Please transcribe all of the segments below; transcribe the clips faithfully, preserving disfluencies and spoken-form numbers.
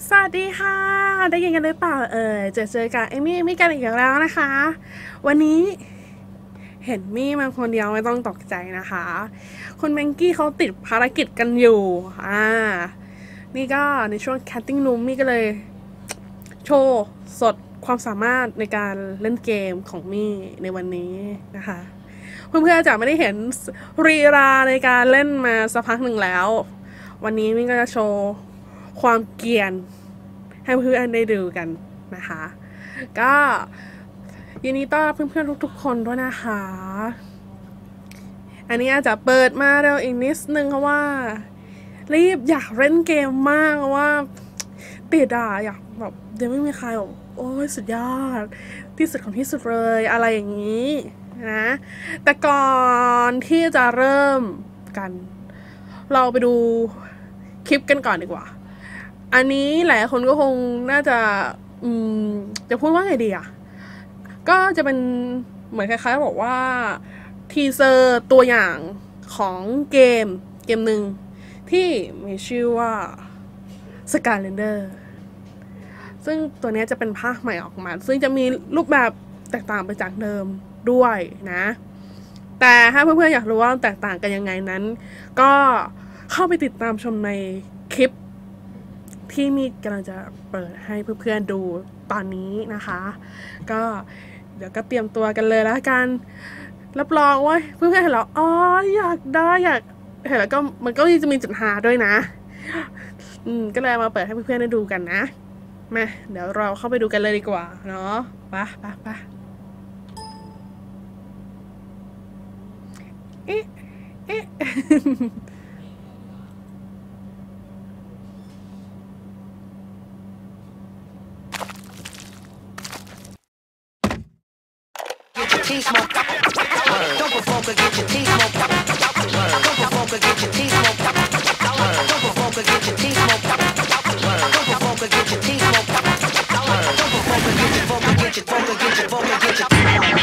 สวัสดีค่ะได้ยินกันหรือเปล่าเออเจอเจอกับเอมี่เอมี่กันอีกแล้วนะคะวันนี้เห็นมี่มาคนเดียวไม่ต้องตกใจนะคะคุณแมงกี้เขาติดภารกิจกันอยู่อ่านี่ก็ในช่วงแคสติ้งรูมมี่ก็เลยโชว์สดความสามารถในการเล่นเกมของมี่ในวันนี้นะคะเพื่อนๆจะไม่ได้เห็นรีราในการเล่นมาสักพักหนึ่งแล้ววันนี้มี่ก็จะโชว์ความเกรียนให้เพื่อนได้ดูกันนะคะก็ยินดีต้อนรับเพื่อนๆทุกๆคนด้วยนะคะอันนี้อาจจะเปิดมาเร็วอีกนิดนึงเพราะว่ารีบอยากเล่นเกมมากเพราะว่าติดอ่ะอยากแบบเดี๋ยวไม่มีใครแบบโอ้ยสุดยอดที่สุดของที่สุดเลยอะไรอย่างนี้นะแต่ก่อนที่จะเริ่มกันเราไปดูคลิปกันก่อนดีกว่าอันนี้หลายคนก็คงน่าจะอืมจะพูดว่าไงดีอ่ะก็จะเป็นเหมือนคล้ายๆบอกว่าทีเซอร์ตัวอย่างของเกมเกมหนึ่งที่มีชื่อว่า Skylander ซึ่งตัวนี้จะเป็นภาคใหม่ออกมาซึ่งจะมีรูปแบบแตกต่างไปจากเดิมด้วยนะแต่ถ้าเพื่อนๆอยากรู้ว่าแตกต่างกันยังไงนั้นก็เข้าไปติดตามชมในคลิปที่มีกำลังจะเปิดให้เพื่อนๆดูตอนนี้นะคะก็เดี๋ยวก็เตรียมตัวกันเลยแล้วกันรับรองว่าเพื่อนๆเห็นแล้วอ๋ออยากได้อยากเห็นแล้วก็มันก็จะมีจุดหาด้วยนะอืมก็เลยมาเปิดให้เพื่อนๆได้ดูกันนะมาเดี๋ยวเราเข้าไปดูกันเลยดีกว่าเนาะไปไปไปเอ๊ะเอ๊ะ Teeth smoke. Don't provoke or get your teeth smoked. Don't provoke or get your teeth smoked. Don't provoke or get your teeth smoked. Don't provoke or get your teeth smoked. Don't provoke or get your vocal get your vocal get your vocal get your.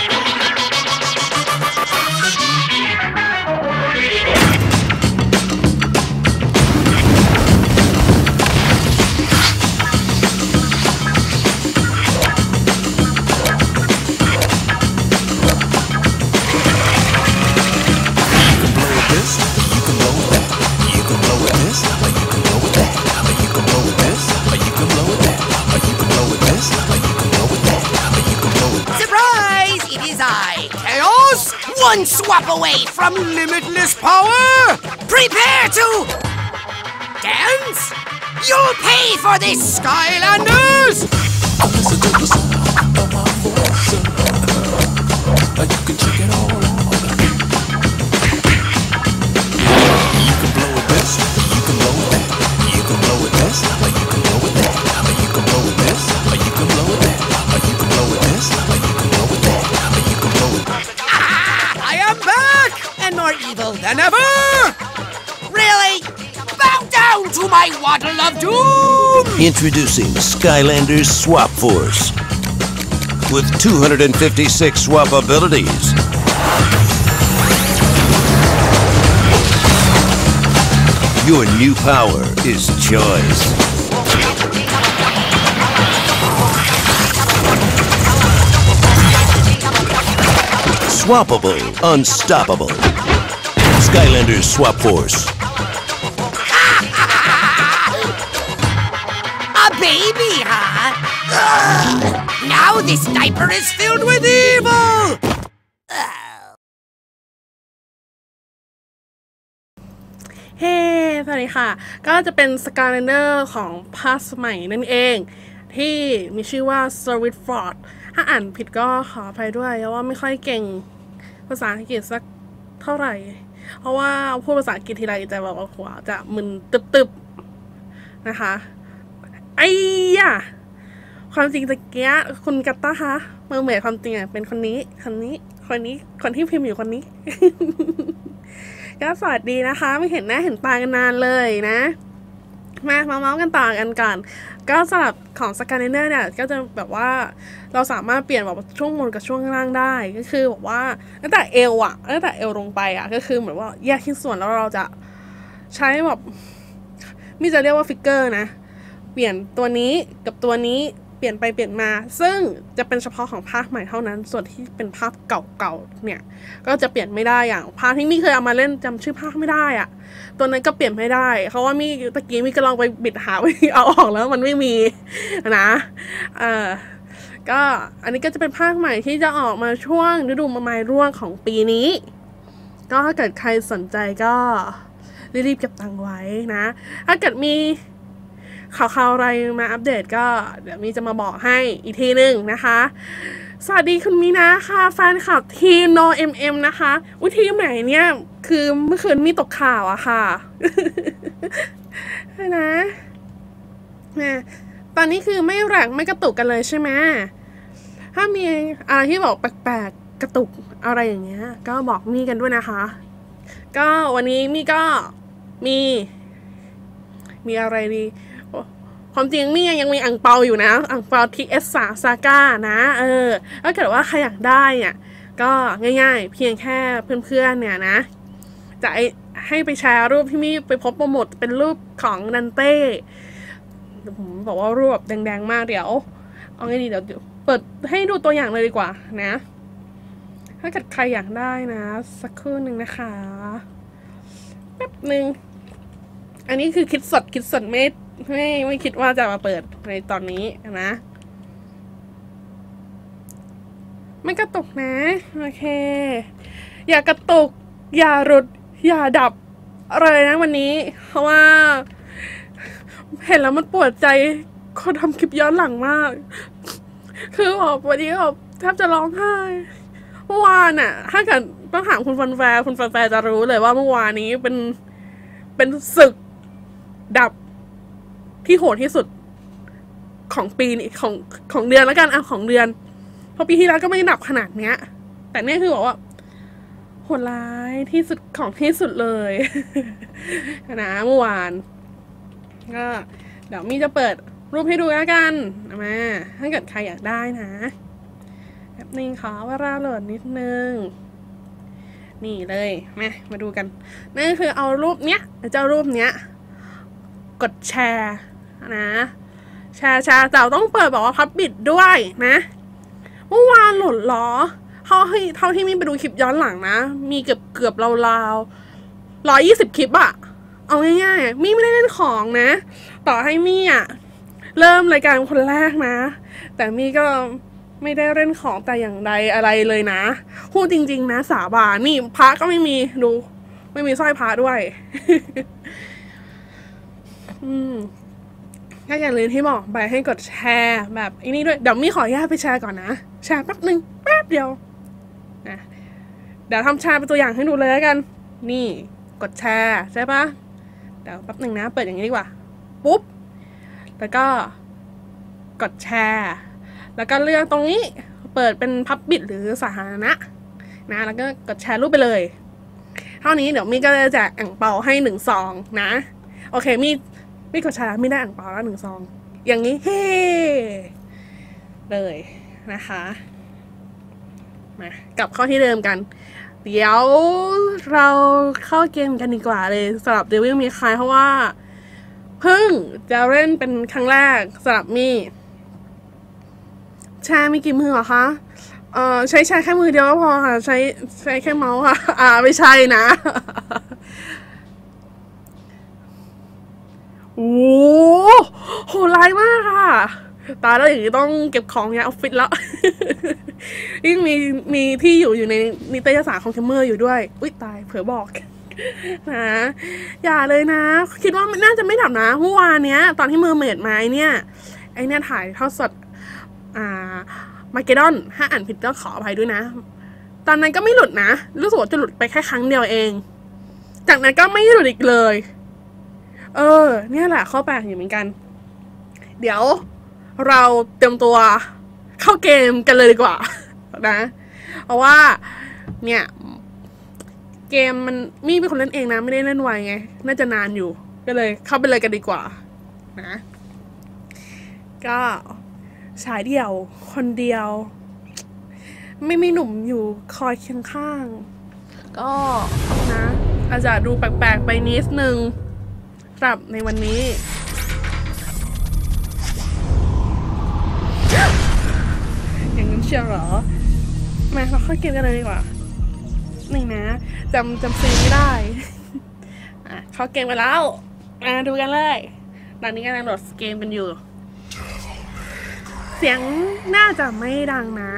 One swap away from limitless power! Prepare to dance? You'll pay for this, Skylanders! Listen to the sound of my voice. You can check it all out. You can blow it this, you can blow it that. You can blow it this, or you can blow it that. You can blow it this, or you can blow it that. You can blow it this, or you can blow it that. You can blow it. I am back! And more evil than ever! Really? Bow down to my waddle of doom! Introducing Skylanders Swap Force. With two hundred fifty-six swap abilities. Your new power is choice. Swappable, unstoppable. Skylanders Swap Force. A baby, huh? Ugh. Now this diaper is filled with evil! Ugh. เฮ้ สวัสดีค่ะก็จะเป็น Skylander ของภาคใหม่นั่นเองที่มีชื่อว่า Service Ford ถ้าอ่านผิดก็ขออภัยด้วยเพราะว่าไม่ค่อยเก่งภาษาอังกฤษสักเท่าไหร่เพราะว่าพูดภาษาอังกฤษทีไรจะบอกว่าหัวจะมึนตึบๆนะคะไอ้ยะความจริงตะเกียคุณกัตตาคะเมื่อเหมือนความจริงอ่ะเป็นคนนี้คนนี้คนนี้คนที่พิมพ์อยู่คนนี้ ก็สวัสดีนะคะไม่เห็นหน้าเห็นตากันนานเลยนะมามาเมาส์กันต่อกันก่อนก็สำหรับของ Skylander เนี่ยก็จะแบบว่าเราสามารถเปลี่ยนแบบช่วงบนกับช่วงล่างได้ก็คือแบบว่าตั้งแต่เอวอะตั้งแต่เอวลงไปอะก็คือเหมือนว่าแยกชิ้นส่วนแล้วเราจะใช้แบบมิจะเรียกว่าฟิกเกอร์นะเปลี่ยนตัวนี้กับตัวนี้เปลี่ยนไปเปลี่ยนมาซึ่งจะเป็นเฉพาะของภาคใหม่เท่านั้นส่วนที่เป็นภาคเก่าๆเนี่ยก็จะเปลี่ยนไม่ได้อย่างภาคที่มี่เคยเอามาเล่นจำชื่อภาคไม่ได้อะตัวนั้นก็เปลี่ยนไม่ได้เพราะว่ามี่ตะกี้มี่ก็ลองไปบิดหาไปเอาออกแล้วมันไม่มีนะเออก็อันนี้ก็จะเป็นภาคใหม่ที่จะออกมาช่วงฤดูใบไม้ร่วงของปีนี้ก็ถ้าเกิดใครสนใจก็รีบๆเก็บตังค์ไว้นะถ้าเกิดมีข่าวๆอะไรมาอัปเดตก็เดี๋ยวมีจะมาบอกให้อีกทีหนึ่งนะคะสวัสดีคุณมีนาค่ะแฟนคลับทีม No เอ็ม เอ็ม นะคะอุ้ยทีมไหนเนี่ยคือเมื่อคืนมีตกข่าวอะค่ะ นะนะตอนนี้คือไม่แรงไม่กระตุกกันเลยใช่ไหมถ้ามีอะไรที่บอกแปลกๆกระตุกอะไรอย่างเงี้ยก็บอกมี่กันด้วยนะคะก็วันนี้มี่ก็มีมีอะไรดีความจริงมี่ยังมีอ่างเปาอยู่นะอ่างเปา ที เอส สาม Saga นะเออถ้าเกิดว่าใครอยากได้เนี่ยก็ง่ายๆเพียงแค่เพื่อนๆเนี่ยนะจะให้ไปแชร์รูปที่มี่ไปพบโปรโมทเป็นรูปของนันเต้ผมบอกว่ารูปแบบแดงๆมากเดี๋ยวเอาไงดีเดี๋ยวเปิดให้ดูตัวอย่างเลยดีกว่านะถ้าเกิดใครอยากได้นะสักครู่หนึ่งนะคะแป๊บหนึ่งอันนี้คือคิดสดคิดสดไม่ไม่ไม่คิดว่าจะมาเปิดในตอนนี้นะไม่กระตุกนะโอเคอย่ากระตุกอย่าหลุดอย่าดับอะไรนะวันนี้เพราะว่าเห็นแล้วมันปวดใจคนทำคลิปย้อนหลังมากคือแบบวันนี้แบบแทบจะร้องไห้เมื่อวานน่ะถ้าเกิดต้องถามคุณฟันแฟร์คุณฟันแฟร์จะรู้เลยว่าเมื่อวานนี้เป็นเป็นศึกดับที่โหดที่สุดของปีนี้ของของเดือนแล้วกันอ่ะของเดือนเพราะปีที่แล้วก็ไม่ดับขนาดเนี้ยแต่เนี่ยคือบอกว่าโหดร้ายที่สุดของที่สุดเลยนะเมื่อวานก็เดี๋ยวมีจะเปิดรูปให้ดูแล้วกันมาถ้าเกิดใครอยากได้นะแป๊บนึงขอเวลาโหลดนิดนึงนี่เลยมามาดูกันนั่นคือเอารูปเนี้ยเจ้ารูปเนี้ยกดแชร์นะแชร์แชร์แต่ต้องเปิดบอกว่าพับบิดด้วยนะเมื่อวานหล่นล้อเท่าที่เท่าที่มีไปดูคลิปย้อนหลังนะมีเกือบเกือบราวๆร้อยยี่สิบคลิปอะเอาง่ายๆมี่ไม่ได้เล่นของนะต่อให้มี่อะเริ่มรายการคนแรกนะแต่มี่ก็ไม่ได้เล่นของแต่อย่างใดอะไรเลยนะพูดจริงๆนะสาบานนี่พระก็ไม่มีดูไม่มีสร้อยพระด้วย อืมก็อย่างลืมที่บอกไปให้กดแชร์แบบอันนี้ด้วยเดี๋ยวมี่ขออนุญาตไปแชร์ก่อนนะแชร์แป๊บนึงแป๊บเดียวนะเดี๋ยวทำแชร์เป็นตัวอย่างให้ดูเลยแล้วกันนี่กดแชร์ใช่ปะเดี๋ยวแป๊บนึงนะเปิดอย่างนี้ดีกว่าปุ๊บแล้วก็กดแชร์แล้วก็เลือกตรงนี้เปิดเป็นพับบิทหรือสาธารณะนะแล้วก็กดแชร์รูปไปเลยเท่านี้เดี๋ยวมี่ก็จะแจกอ่างเปาให้หนึ่งซองนะโอเคมี่มี่กดแชร์ไม่ได้อ่างเปาแล้วหนึ่งซองอย่างนี้เฮ้เลยนะคะมากลับเข้าที่เดิมกันเดี๋ยวเราเข้าเกมกันดีกว่าเลยสำหรับ Devil May Cry เพราะว่าเพิ่งจะเล่นเป็นครั้งแรกสำหรับมี่แชร์มีกี่มือเหรอคะเอ่อใช้แชร์แค่มือเดียวก็พอค่ะใช้ใช้แค่เมาส์ค่ะอ่าไม่ใช่นะโอ้โหร้ายมากค่ะตายแล้วอย่างนี้ต้องเก็บของย้ายออฟฟิศแล้วยิ่งมีมีที่อยู่อยู่ในนิตยสารของเคมเมอร์อยู่ด้วยอุ้ยตายเผื่อบอกนะอย่าเลยนะคิดว่ามันน่าจะไม่ดับนะเมื่อวานเนี้ยตอนที่เมอร์เมดมาไอเนี่ยไอเนี่ยถ่ายทอดสดอ่ามาเกดอนถ้าอ่านผิดก็ขออภัยด้วยนะตอนนั้นก็ไม่หลุดนะรู้สึกว่าจะหลุดไปแค่ครั้งเดียวเองจากนั้นก็ไม่หลุดอีกเลยเออเนี่ยแหละข้อแปลกอยู่เหมือนกันเดี๋ยวเราเตรียมตัวเข้าเกมกันเลยดีกว่านะเพราะว่าเนี่ยเกมมันมี่เป็นคนเล่นเองนะไม่ได้เล่นไวไงน่าจะนานอยู่ก็เลยเข้าไปเลยกันดีกว่านะก็ฉายเดี่ยวคนเดียวไม่มีหนุ่มอยู่คอยเคียงข้างก็นะอาจจะดูแปลกๆไปนิดนึงสำหรับในวันนี้เชียวเหรอมาเราเข้าเกมกันเลยดีกว่าหนึ่งนะจำจำซีไม่ได้อ่ะเข้าเกมกันแล้วมาดูกันเลยตอนนี้กำลังโหลดเกมกันอยู่เสียงน่าจะไม่ดังนะ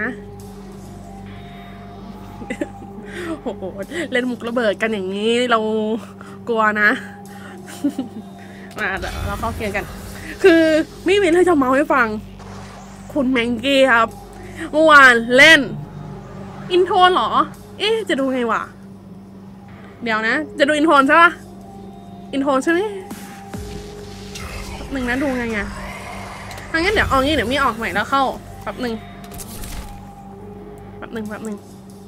โอ้โหเล่นมุกระเบิดกันอย่างนี้เรากลัวนะมาเดี๋ยวเราเข้าเกมกันคือไม่มีอะไรจะเมาให้ฟังคุณแมงกี้ครับเมื่อวานเล่นอินโทรเหรอเอ๊ะจะดูไงวะเดี๋ยวนะจะดูอินโทรใช่ปะอินโทรใช่ไหมหนึ่งนะดูไงอ่ะถ้างั้นเดี๋ยวเอางี้เดี๋ยวมีออกใหม่แล้วเข้าแป๊บหนึ่งแป๊บหนึ่งแป๊บหนึ่ง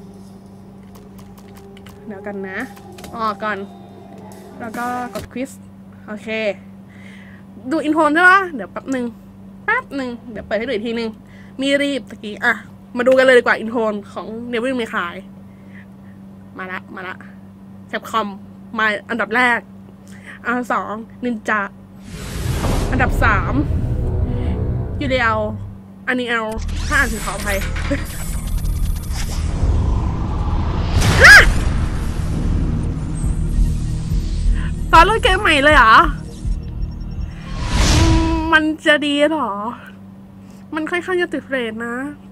เดี๋ยวกันนะออกก่อนแล้วก็กดควิสโอเคดูอินโทรใช่ปะเดี๋ยวแป๊บหนึ่งแป๊บหนึ่งเดี๋ยวเปิดให้ดูอีกทีนึงมีรีบตะกี้อ่ะมาดูกันเลยดีกว่าอินโทรของเดวิลเมคายมาละมาละแคปคอมมาอันดับแรกอันดับสองนินจาอันดับสามยูเรียลอันนี้เอาถ้าอ่านถึงขออภัยตอนเล่นเกมใหม่เลยเหรอมันจะดีหรอมันค่อนข้างจะติดเรทนะ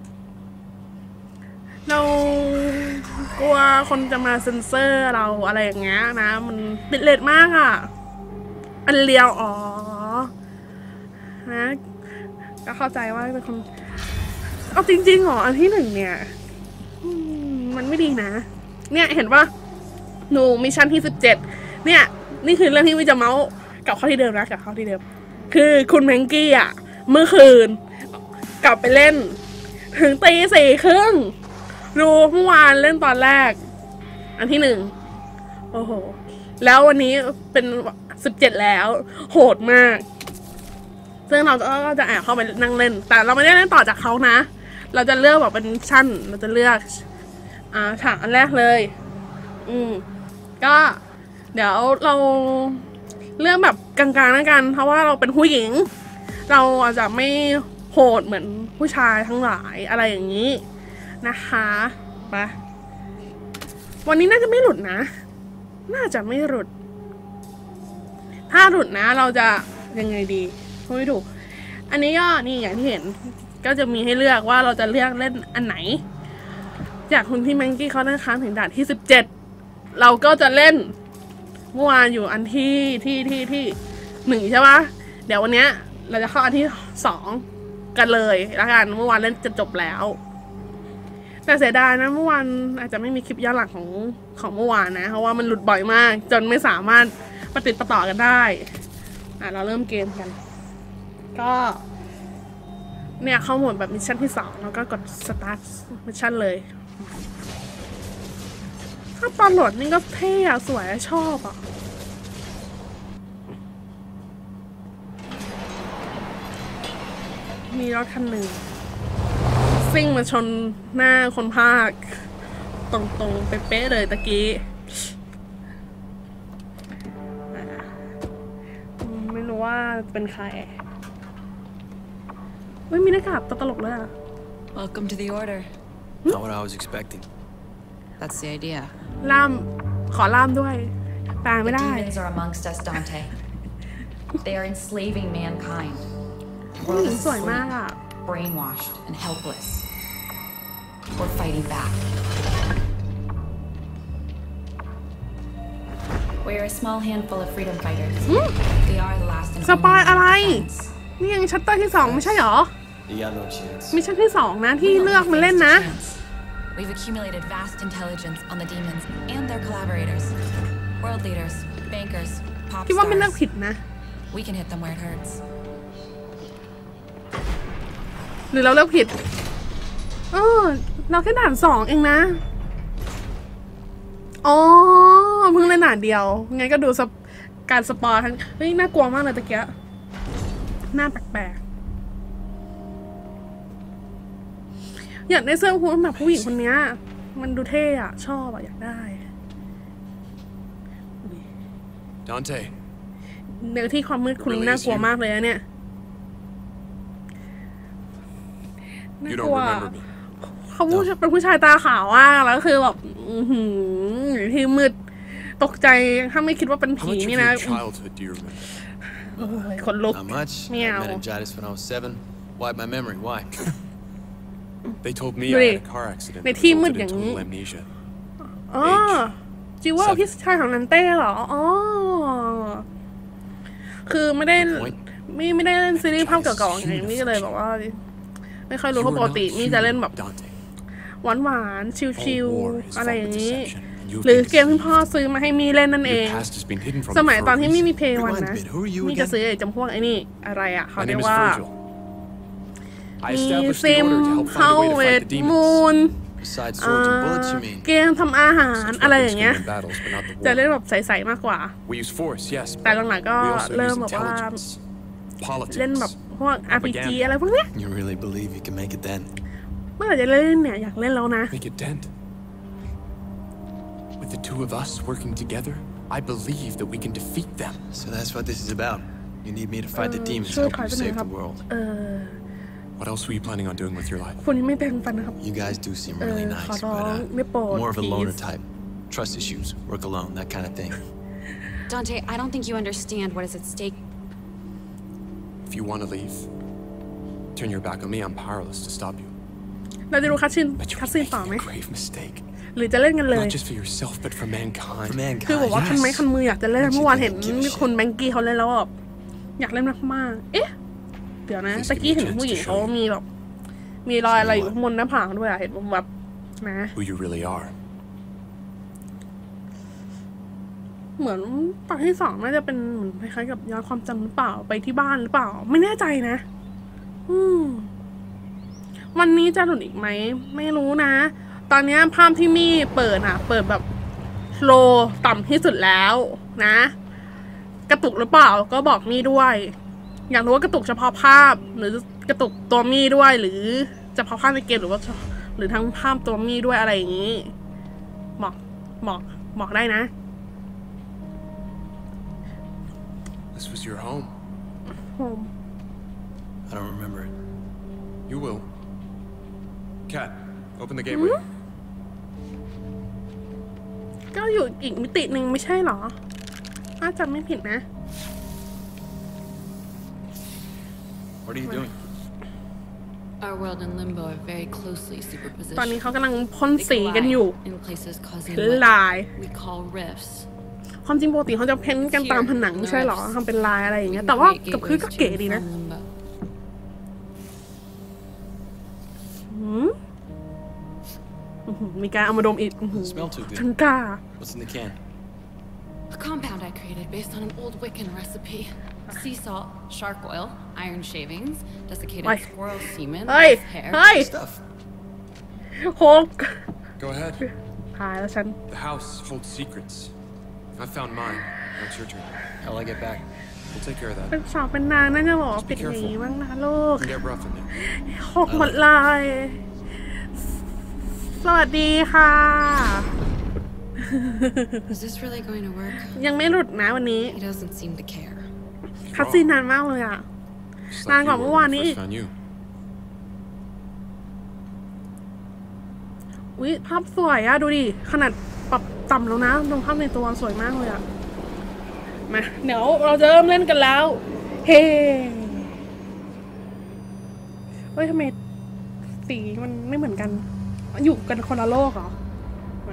เรากลัวคนจะมาเซ็นเซอร์เราอะไรอย่างเงี้ยนะ มันติดเรทมากอ่ะ อันเลียวอ๋อ นะ ก็เข้าใจว่าเป็นคน เอาจริงๆเหรอ อันที่หนึ่งเนี่ย มันไม่ดีนะ เนี่ยเห็นปะหนูมิชชั่นที่สิบเจ็ดเนี่ย นี่คือเรื่องที่วิจะเมาส์กับข้อที่เดิมนะกับข้อที่เดิมคือคุณแมงกี้อ่ะเมื่อคืนกลับไปเล่นถึงตีสี่ครึ่งดูเมื่อวานเล่นตอนแรกอันที่หนึ่งโอ้โหแล้ววันนี้เป็นสิบเจ็ดแล้วโหดมากซึ่งเราก็จะแอบเข้าไปนั่งเล่นแต่เราไม่ได้เล่นต่อจากเขานะเราจะเลือกแบบเป็นชั้นเราจะเลือกอ่าฉากอันแรกเลยอืมก็เดี๋ยวเราเรื่องแบบกลางๆแล้วกันเพราะว่าเราเป็นผู้หญิงเราอาจจะไม่โหดเหมือนผู้ชายทั้งหลายอะไรอย่างนี้นะคะไปวันนี้น่าจะไม่หลุดนะน่าจะไม่หลุดถ้าหลุดนะเราจะยังไงดีไม่ถูกอันนี้ก็นี่อย่างที่เห็นก็จะมีให้เลือกว่าเราจะเลือกเล่นอันไหนจากคุณพี่แมงกี้เขาได้ค้างถึงด่านที่สิบเจ็ดเราก็จะเล่นเมื่อวานอยู่อันที่ที่ที่ที่หนึ่งใช่ปะเดี๋ยววันเนี้ยเราจะเข้าอันที่สองกันเลยแล้วกันเมื่อวานเล่นจะจบแล้วแต่เสียดายนะเมื่อวานอาจจะไม่มีคลิปย้อนหลังของของเมื่อวานนะเพราะว่ามันหลุดบ่อยมากจนไม่สามารถประติดประต่อกันได้อ่ะเราเริ่มเกมกันก็เนี่ยเข้าโหมดแบบมิชชั่นที่สองแล้วก็กด start มิชชั่นเลยถ้าตอนโหลดนี่ก็เท่อะสวยอะชอบอะมีรถคันหนึ่งซิ่งมาชนหน้าคนภาคตรงๆเป๊ะๆเลยตะกี้ไม่รู้ว่าเป็นใครไม่มีหน้ากากตัวตลกเลยอะ Welcome to the order. Not what I was expecting. That's the idea. ล่ามขอล่ามด้วยแปลไม่ The ได้ demons are amongst us, Dante. They are enslaving mankind. The ผู้ world หญิง is สวยมาก asleep, อะ brainwashed and helpless. We're fighting back. We're a small handful of freedom fighters. They are the last and สปอยอะไร only defense. นี่ยังชัตเตอร์ที่สองไม่ใช่หรอ You got no chance. มิชชั่นที่สองนะที่ We don't เลือก have มาเล่น faced นะ a chance. We've accumulated vast intelligence on the demons and their collaborators. World leaders, bankers, pop คิดว่าไม่เลือก stars. ผิดนะ We can hit them where it hurts. หรือเราเลือกผิดเออเราแค่ด่านสองเองนะอ๋อเพิ่งเล่นด่านเดียวงั้นก็ดูสปการสปอยทั้งเฮ้ยน่ากลัวมากเลยตะเกียหน้าแปลกๆอยากได้เสื้อฮู้ดแบบผู้หญิงคนนี้มันดูเท่อะชอบอะอยากได้ Dante, เนื้อที่ความมืดคุณน่ากลัวมากเลยนะเนี่ยน่า you กลัว don't remember me. เขาผู้เป็นผู้ชายตาขาวอ่ะแล้วคือแบบอือหืออยู่ที่มืดตกใจถ้าไม่คิดว่าเป็น How ผี much of นี่ your นะ childhood do you remember? โอ้ยขนลุก Not much. I Meow. had meningitis when I was seven. Wiped my memory. Why? They told me I Really? had a car accident ใน that ที่มืด resulted อ in ย่างนี้ total amnesia. อ๋อจิว่าพี่ชายของนันเต้เหรออ๋อคือไม่ได้ไม่ไม่ได้เล่นซีรีส์ภาพเก่าๆอย่างนี้ก็เลยแบบว่าไม่ค่อยรู้ You เพราะ are ปก not ตินี่จะเล่นแบบ human, Dante. หวานหวานๆชิล All war is ๆอะไรอย่าง fought with นี้ deception, and you've หรือ been เกมที่พ่อ deceived. ซื้อมาให้มีเล่นนั่นเอง Your past has been hidden from ส me มัย for ตอน a ที่ไม่มี reason. เพย์วัน Rewind a นะ bit. Who are you นี่จะ again? ซื้อไอ้จำพวกไอ้นี่อะไรอ่ะเขา My เรีย name ก is ว่า Virgil. I มี established ซิ the ม order to help เข้า find a เว way to ท fight the มู demons. น Besides อ่า swords and bullets, you mean? เกมทำอาหาร Such อะไรอ weapons ย่าง came เงี้ย in battles, but not the จะ war. เล่นแบบใสๆมากกว่า We use force, yes, แต่ but หลังๆก็ we also เริ่ม use แบบว่า intelligence, เล่นแบบ politics. พวก อาร์ พี จี อะไรพวกเนี้ย You really believe you can make a dent? เมื่อไหร่จะเล่นเนี่ยอยากเล่นแล้วนะ Make a dent. With the two of us working together, I believe that we can defeat them. So that's what this is about. You need me to fight the demons, ช่วย help ถอย you ไปหน่อย save ครับ the world. เออ What else were you planning on doing with your life? คุณยังไม่เป็นฟันนะครับ You guys do seem เอ really อ ขอ nice, ร้อง but ไม่โปรด uh, more of a please loner type. Trust issues, work alone, that kind of thing. Dante, I don't think you understand what is at stake. If you want to leave, turn your back on me. I'm powerless to stop you. เราจะดูคัสซิน But you're คัสซินต่อไหม making a grave mistake. หรือจะเล่นกันเลย Not just for yourself, but for mankind. For mankind, คือบอกว่าคันไม้ yes. คันมืออยากจะเล่น Don't you เมื่อวาน think เห็น I give a มี shit? คนแบงกี้เขาเล่นแล้วแบบอยากเล่นมากๆเอ๊ะ เดี๋ยวนะ Please ตะ give กี้ me a เห็น chance ผู้หญิง to เขา show you มีแบบมีรอยอะไรอยู่ข้างบนหน้าผากด้วยอะเห็นแบบนะ Who you really are. เหมือนตอนที่สองน่าจะเป็นเหมือนคล้ายๆกับย้อนความจำหรือเปล่าไปที่บ้านหรือเปล่า ไม่แน่ใจนะ อืม วันนี้จะหลุดอีกไหมไม่รู้นะ ตอนนี้ภาพที่มี่เปิดอะเปิดแบบโลต่ำที่สุดแล้วนะ กระตุกหรือเปล่าก็บอกมี่ด้วย อยากรู้ว่ากระตุกเฉพาะภาพ หรือกระตุกตัวมี่ด้วย หรือเฉพาะภาพในเกมหรือว่า หรือทั้งภาพตัวมี่ด้วยอะไรอย่างนี้บอกบอกบอกได้นะ This was your home. ผม I don't remember it. You will. Cat, open the gateway. ก็อยู่อีกมิติหนึ่งไม่ใช่เหรอถ้าจำไม่ผิดนะ What are you doing? Our world and limbo are very closely ตอนนี้ superpositioned. เขากำลังพ่น They สีกันอยู่ collide in places causing เป็น what ลาย we call rifts. ความจริงปกติเขาจะเพ้นท์กันตามผนังไม่ใช่เหรอทำเป็นลายอะไรอย่างเงี้ย แต่ว่ากับพื้นก็เก๋ดีนะ From limbo. หืมอื้อหือมีการเอามาดมอีกอื้อหือ Smell too ฉัน good. กล้า What's in the can? A compound I created based on an old Wiccan recipe. Sea salt, shark oil, iron shavings, desiccated Oi. squirrel semen, เฮ้ย hair. เฮ้ย Stuff. โฮก Go ahead. หายแล้วฉัน The house holds secrets. I found mine. Now it's your turn. How'll I get back? We'll take care of เป็น that. สาวเป็นนางน่าจะบอกว่าปิดหนีบ้างนะลูก It can get rough in there. หกหมดเลย สวัสดีค่ะ Is this really going to work? ยังไม่หลุดนะวันนี้ He doesn't seem to care. คัดซีนนานมากเลยอ่ะ Just Nang like gõ you bữa were qua when I đi. first found you. อุ๊ยภาพสวยอะดูดิ ขนาดปรับต่ำแล้วนะดูภาพในตัวสวยมากเลยอะมาเดี๋ยวเราจะเริ่มเล่นกันแล้ว เฮ้เฮ้ยทำไมสีมันไม่เหมือนกัน อยู่กันคนละโลกเหรอ มา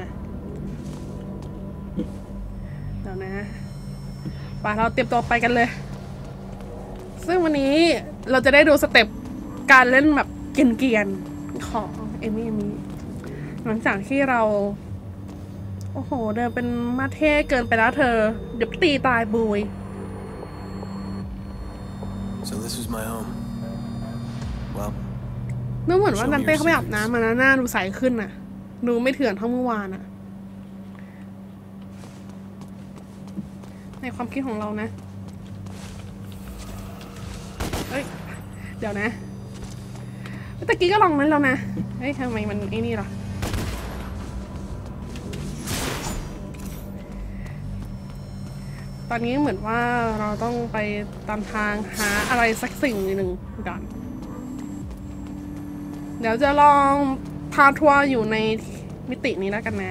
เดี๋ยวนะไปเราเตรียมตัวไปกันเลย ซึ่งวันนี้เราจะได้ดูสเต็ปการเล่นแบบเกรียนๆของเอมี่เอมี่หลังจากที่เรา โอ้โห เดินเป็นมาเท่เกินไปแล้วเธอ เดี๋ยวตีตายบุย So this was my home. Well, นึกเหมือนว่าดันเต้เขาไปอาบน้ำมานะหน้าดูใสขึ้นน่ะ ดูไม่เถื่อนเท่าเมื่อวานอะในความคิดของเรานะ เอ้ย เดี๋ยวนะตะกี้ก็ลองนั้นแล้วนะ เฮ้ยทำไมมันไอ้นี่ล่ะ ตอนนี้เหมือนว่าเราต้องไปตามทางหาอะไรสักสิ่งหนึ่งก่อน เดี๋ยวจะลองทพาทัวร์อยู่ในมิตินี้แล้วกันนะ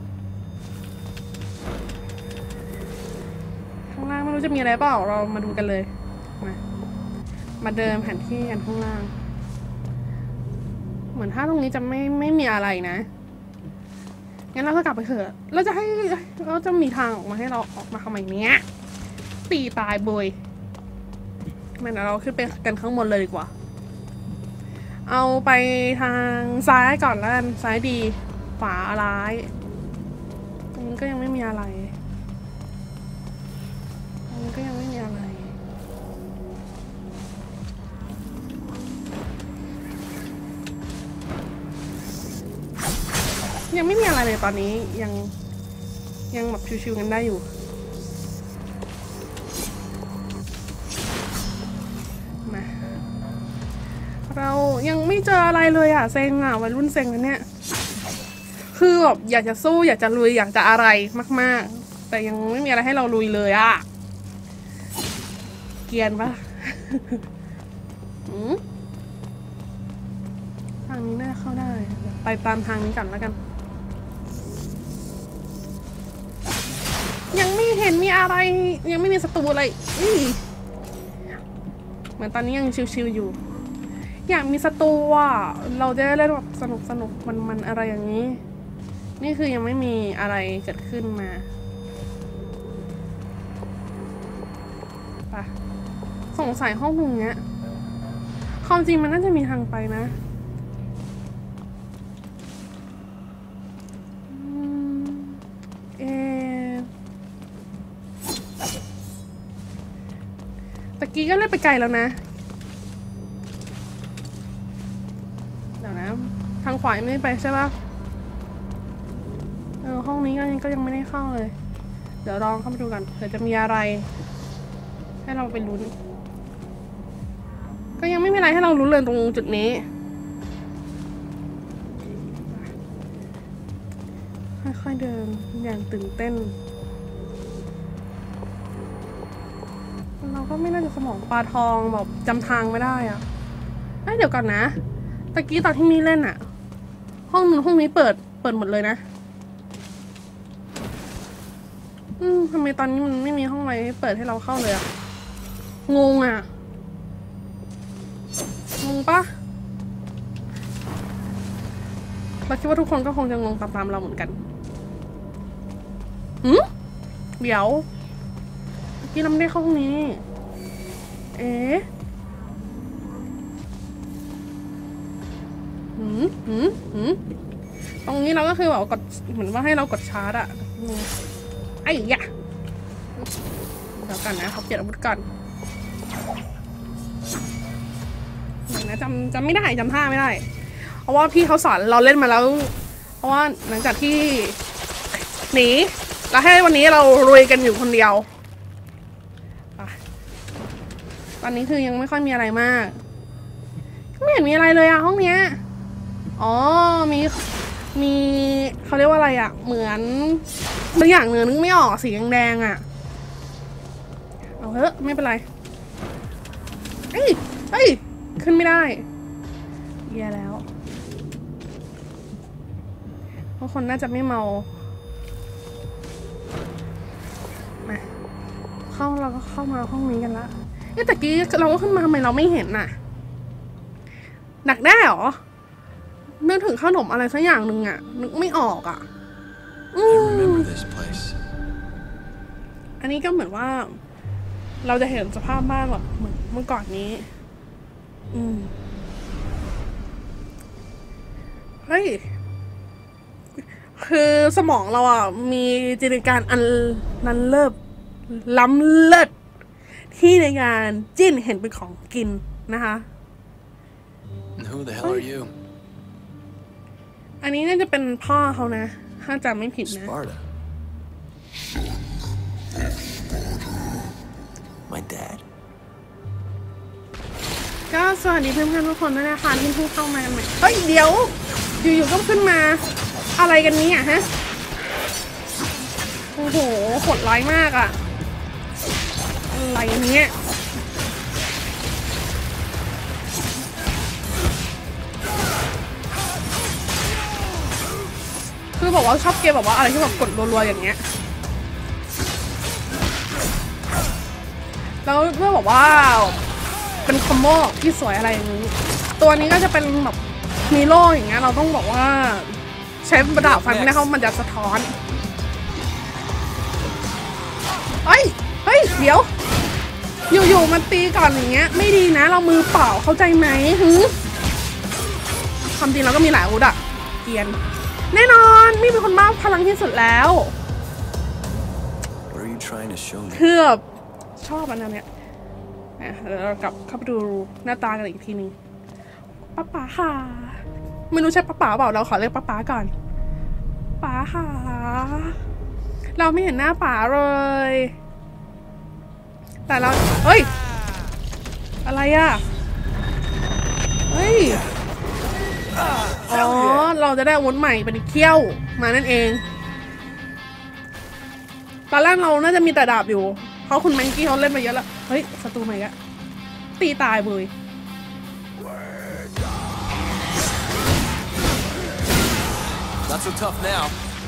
ข้างล่างไม่รู้จะมีอะไรเปล่าเรามาดูกันเลยมามาเดินแผนที่กันข้างล่างเหมือนถ้าตรงนี้จะไม่ไม่มีอะไรนะงั้นเราก็กลับไปเถอะเราจะให้เราจะมีทางออกมาให้เราออกมาทำไมเนี้ยตีตายเบยมันเราขึ้นไปกันข้างบนเลยดีกว่าเอาไปทางซ้ายก่อนแล้วกันซ้ายดีขวาร้ายตรงนี้ก็ยังไม่มีอะไรตรงนี้ก็ยังไม่มีอะไรยังไม่มีอะไรเลยตอนนี้ยังยังแบบชิวๆกันได้อยู่มาเรายังไม่เจออะไรเลยอ่ะเซ็งอ่ะวัยรุ่นเซ็งกันเนี่ยคือแบบอยากจะสู้อยากจะลุยอยากจะอะไรมากๆแต่ยังไม่มีอะไรให้เราลุยเลยอ่ะเกรียนปะ ทางนี้น่าเข้าได้ไปตามทางนี้ก่อนแล้วกันยังไม่เห็นมีอะไรยังไม่มีศัตรูอะไรเหมือนตอนนี้ยังชิวๆอยู่อยากมีศัตรูอ่ะเราจะได้เล่นแบบสนุกสนุกมันมันอะไรอย่างนี้นี่คือยังไม่มีอะไรเกิดขึ้นมาไปสงสัยห้องตรงเนี้ยความจริงมันน่าจะมีทางไปนะเอตะกี้ก็เล่นไปไกลแล้วนะเดี๋ยวนะทางขวาไม่ได้ไปใช่ปะเออห้องนี้ก็ยังก็ยังไม่ได้เข้าเลยเดี๋ยวลองเข้าไปดูกันเผื่อจะมีอะไรให้เราไปลุ้นก็ยังไม่มีอะไรให้เราลุ้นเลยตรงจุดนี้ค่อยๆเดินอย่างตื่นเต้นเราก็ไม่น่าจะสมองปลาทองแบบจำทางไม่ได้อะเอ้ยเดี๋ยวก่อนนะตะกี้ตอนที่มีเล่นอะห้องนึงห้องนี้เปิดเปิดหมดเลยนะอืมทำไมตอนนี้มันไม่มีห้องอะไรเปิดให้เราเข้าเลยอะงงอะงงปะเราคิดว่าทุกคนก็คงจะงงตามๆเราเหมือนกันหืมเดี๋ยวเมื่อกี้เราไม่ได้เข้าห้องนี้เอ๊ะหืมหืมหืมตรงนี้เราก็คือแบบกดเหมือนว่าให้เรากดชาร์จอะไอ้ยะเดี๋ยวกันนะเขาเปลี่ยนอาวุธก่อนนะจำจำไม่ได้จำท่าไม่ได้เพราะว่าพี่เขาสอนเราเล่นมาแล้วเพราะว่าหลังจากที่หนีแล้วให้วันนี้เราลุยกันอยู่คนเดียวตอนนี้คือยังไม่ค่อยมีอะไรมากไม่เห็นมีอะไรเลยอะห้องเนี้ยอ๋อมีมีเขาเรียกว่าอะไรอะเหมือนบางอย่างเนื้อนึกไม่ออกสีแดงๆอะเอาเถอะไม่เป็นไรเอ้ยเอ้ยขึ้นไม่ได้แย่แล้วเพราะคนน่าจะไม่เมามาเข้าเราก็เข้ามาห้องนี้กันละเอ๊ะแต่กี้เราก็ขึ้นมาทำไมเราไม่เห็นน่ะหนักได้หรอนึกถึงขนมอะไรสักอย่างหนึ่งอะนึกไม่ออกอะอืมอันนี้ก็เหมือนว่าเราจะเห็นสภาพบ้านแบบเหมือนเมื่อก่อนนี้อืมเฮ้ยคือสมองเราอ่ะมีจินตนาการอันนันเลิศล้ำเลิศที่ในการจิ้นเห็นเป็นของกินนะคะ Who the hell are you? อันนี้น่าจะเป็นพ่อเขานะถ้าจำไม่ผิดนะ Sparta. My dad. ก็สวัสดีเพื่อนๆทุกคนด้วยนะคะที่เพิ่งเข้ามากันใหม่เฮ้ยเดี๋ยวอยู่ๆก็ขึ้นมาอะไรกันนี้อ่ะฮะโอ้โหโหดร้ายมากอ่ะอะไรเนี้ยบอกว่าชอบเกมแบบว่าอะไรที่แบบกดรัวๆอย่างเงี้ยแล้วเมื่อบอกว่าเป็นคอมโบที่สวยอะไรอย่างนี้ตัวนี้ก็จะเป็นแบบมีโล่อย่างเงี้ยเราต้องบอกว่าใช้ประดาบฟันไม่ได้เพราะมันจะสะท้อนเฮ้ยเฮ้ยเดี๋ยวอยู่ๆมันตีก่อนอย่างเงี้ยไม่ดีนะเรามือเปล่าเข้าใจไหมฮึความจริงเราก็มีหลายอาวุธอะเกียนแน่นอนไม่มีคนบ้าพลังที่สุดแล้วคือชอบอันนั้นเนี่ยเดี๋ยวเรากลับเข้าไปดูหน้าตากันอีกทีนึงป้าป๋าค่ะไม่รู้ใช่ป้าป๋าเปล่าเราขอเรียกป้าป๋าก่อนป๋าค่ะเราไม่เห็นหน้าป๋าเลยแต่เราเฮ้ยอะไรอะเฮ้ยอ๋อเราจะได้อาวุธใหม่เป็นเขี้ยวมานั่นเองตอนแรกเราน่าจะมีแต่ดาบอยู่เพราะคุณแมงกี้เขาเล่นมาเยอะแล้วเฮ้ยศัตรูใหม่อะตีตายเลย Not so tough now.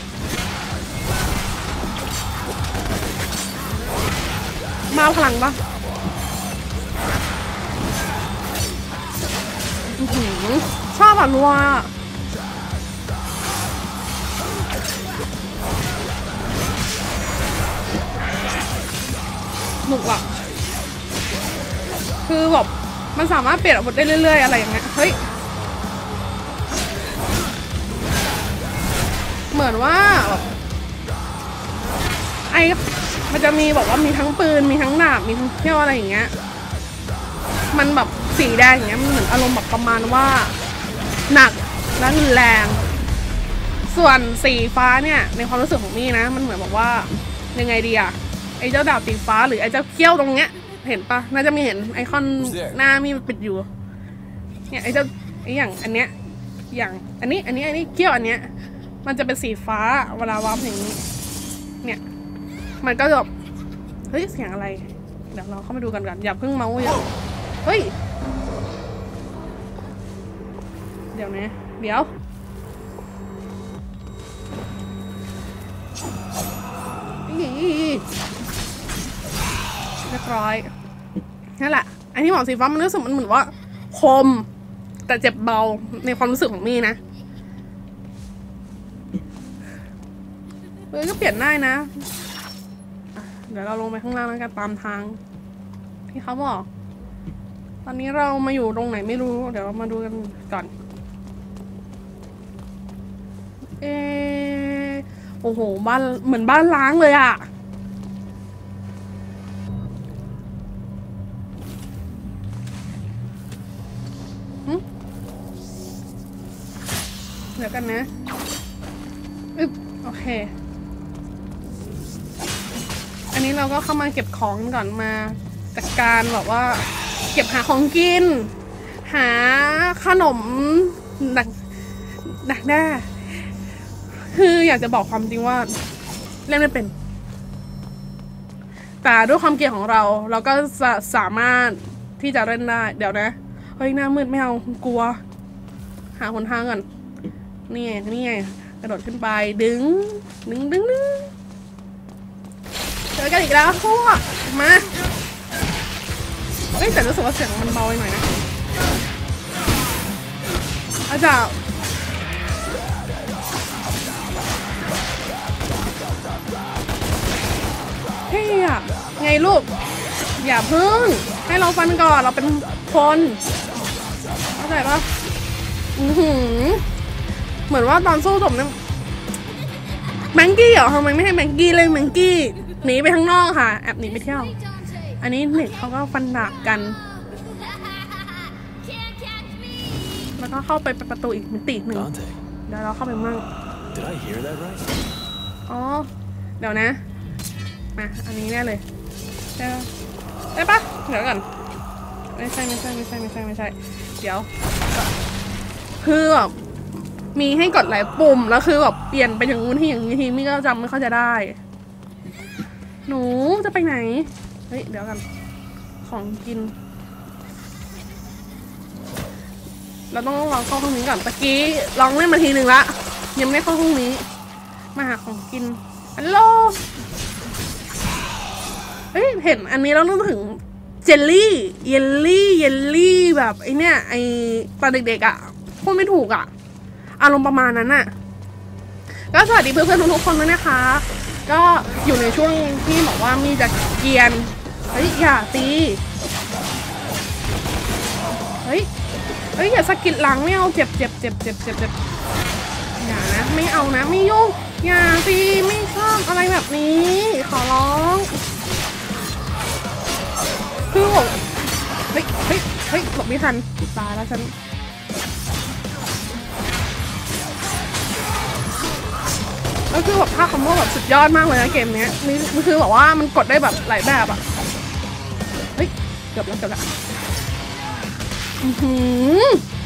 มาพลังปะชอบอ่ะรัวหนุกอ่ะคือแบบมันสามารถเปลี่ยนอาวุธได้เรื่อยๆอะไรอย่างเงี้ยเฮ้ยเหมือนว่าแบบไอมันจะมีบอกว่ามีทั้งปืนมีทั้งดาบมีทั้งเที่ยวอะไรอย่างเงี้ยมันแบบสีแดงอย่างเงี้ยมันเหมือนอารมณ์แบบประมาณว่าหนักและรุนแรงส่วนสีฟ้าเนี่ยในความรู้สึกของมี่นะมันเหมือนบอกว่ายังไงดีอะไอเจ้าดาบสีฟ้าหรือไอเจ้าเขี้ยวตรงเนี้ยเห็นปะน่าจะมีเห็นไอคอนหน้ามี่ปิดอยู่เนี่ยไอเจ้าไออย่างอันเนี้ยอย่างอันนี้อันนี้อันนี้เขี้ยวอันเนี้ยมันจะเป็นสีฟ้าเวลาวาร์ปอย่างนี้เนี่ยมันก็แบบเฮ้ยเสียงอะไรเดี๋ยวเราเข้ามาดูกันก่อนอย่าเพิ่งเมาส์เยอะเฮ้ยเดี๋ยวนะเดี๋ยวเรียบร้อยนั่นแหละอันที่บอกสีฟ้ามันรู้สึกมันเหมือนว่าคมแต่เจ็บเบาในความรู้สึกของมี่นะเออก็เปลี่ยนได้นะเดี๋ยวเราลงไปข้างล่างแล้วกันตามทางที่เขาบอกตอนนี้เรามาอยู่ตรงไหนไม่รู้เดี๋ยวเรามาดูกันก่อนเออโอ้โหบ้านเหมือนบ้านล้างเลยอะเดี๋ยวกันนะอึ๊บโอเคอันนี้เราก็เข้ามาเก็บของก่อนมาจัดการแบบว่าเก็บหาของกินหาขนมหนักหนักแน่คืออยากจะบอกความจริงว่าเล่นไม่เป็นแต่ด้วยความเกลียดของเราเราก็จะสามารถที่จะเล่นได้เดี๋ยวนะเฮ้ยหน้ามืดไม่เอากลัวหาหนทางก่อนนี่ไงนี่ไงกระโดดขึ้นไปดึงดึงดึงดึงเจอกันอีกแล้วพวกมาเฮ้ยแต่รู้สึกว่าเสียงมันเบาหน่อยนะอาจารย์เฮ้ยอะไงลูกอย่าพึ่งให้เราฟันก่อนเราเป็นคนเข้าใจปะอือหือเหมือนว่าตอนสู้จบเนี่ยแมงกี้เหรอทำไมไม่ให้แมงกี้เลยแมงกี้หนีไปข้างนอกค่ะแอบหนีไปเที่ยวอันนี้เน็ตเขาก็ฟันดาบกันแล้วก็เข้าไปประตูอีกมิติหนึ่งเดี๋ยวเราเข้าไปมั่งอ๋อเดี๋ยวนะมาอันนี้แน่เลยได้ปะได้ปะเดี๋ยวก่อนไม่ใช่ไม่ใช่ไม่ใช่ไม่ใช่ไม่ใช่เดี๋ยวคือแบบมีให้กดหลายปุ่มแล้วคือแบบเปลี่ยนไปอย่างงู้นที่อย่างนี้ทีมี่ก็จำไม่ค่อยจะได้หนูจะไปไหนเฮ้ยเดี๋ยวกันของกินเราต้องลองเข้าห้องนี้ก่อนตะกี้ลองเล่นมาทีหนึ่งละยังไม่ได้เข้าห้องนี้มาหาของกินฮัลโหลเฮ้ยเห็นอันนี้แล้วนึกถึงเจลลี่เยลลี่เยลลี่แบบไอเนี้ยไอตอนเด็กๆอ่ะพูดไม่ถูกอ่ะอารมณ์ประมาณนั้นอ่ะก็สวัสดีเพื่อนๆทุกๆคนด้วยนะคะก็อยู่ในช่วงที่บอกว่ามีจะเกียนเฮ้ยอย่าตีเฮ้ยเฮ้ยอย่าสะกิดหลังไม่เอาเจ็บเจ็บเจ็บเจ็บเจ็บเจ็บอย่านะไม่เอานะไม่ยุ่งอย่าตีไม่ชอบอะไรแบบนี้ขอร้องคือผมเฮ้ยเฮ้ยเฮ้ยหลบไม่ทันตายแล้วฉันก็คือแบบภาพคอมโบแบบสุดยอดมากเลยนะเกมนี้นี่มันคือแบบว่ามันกดได้แบบหลายแบบอ่ะเฮ้ยเกือบแล้วเกือบแล้วอือหือ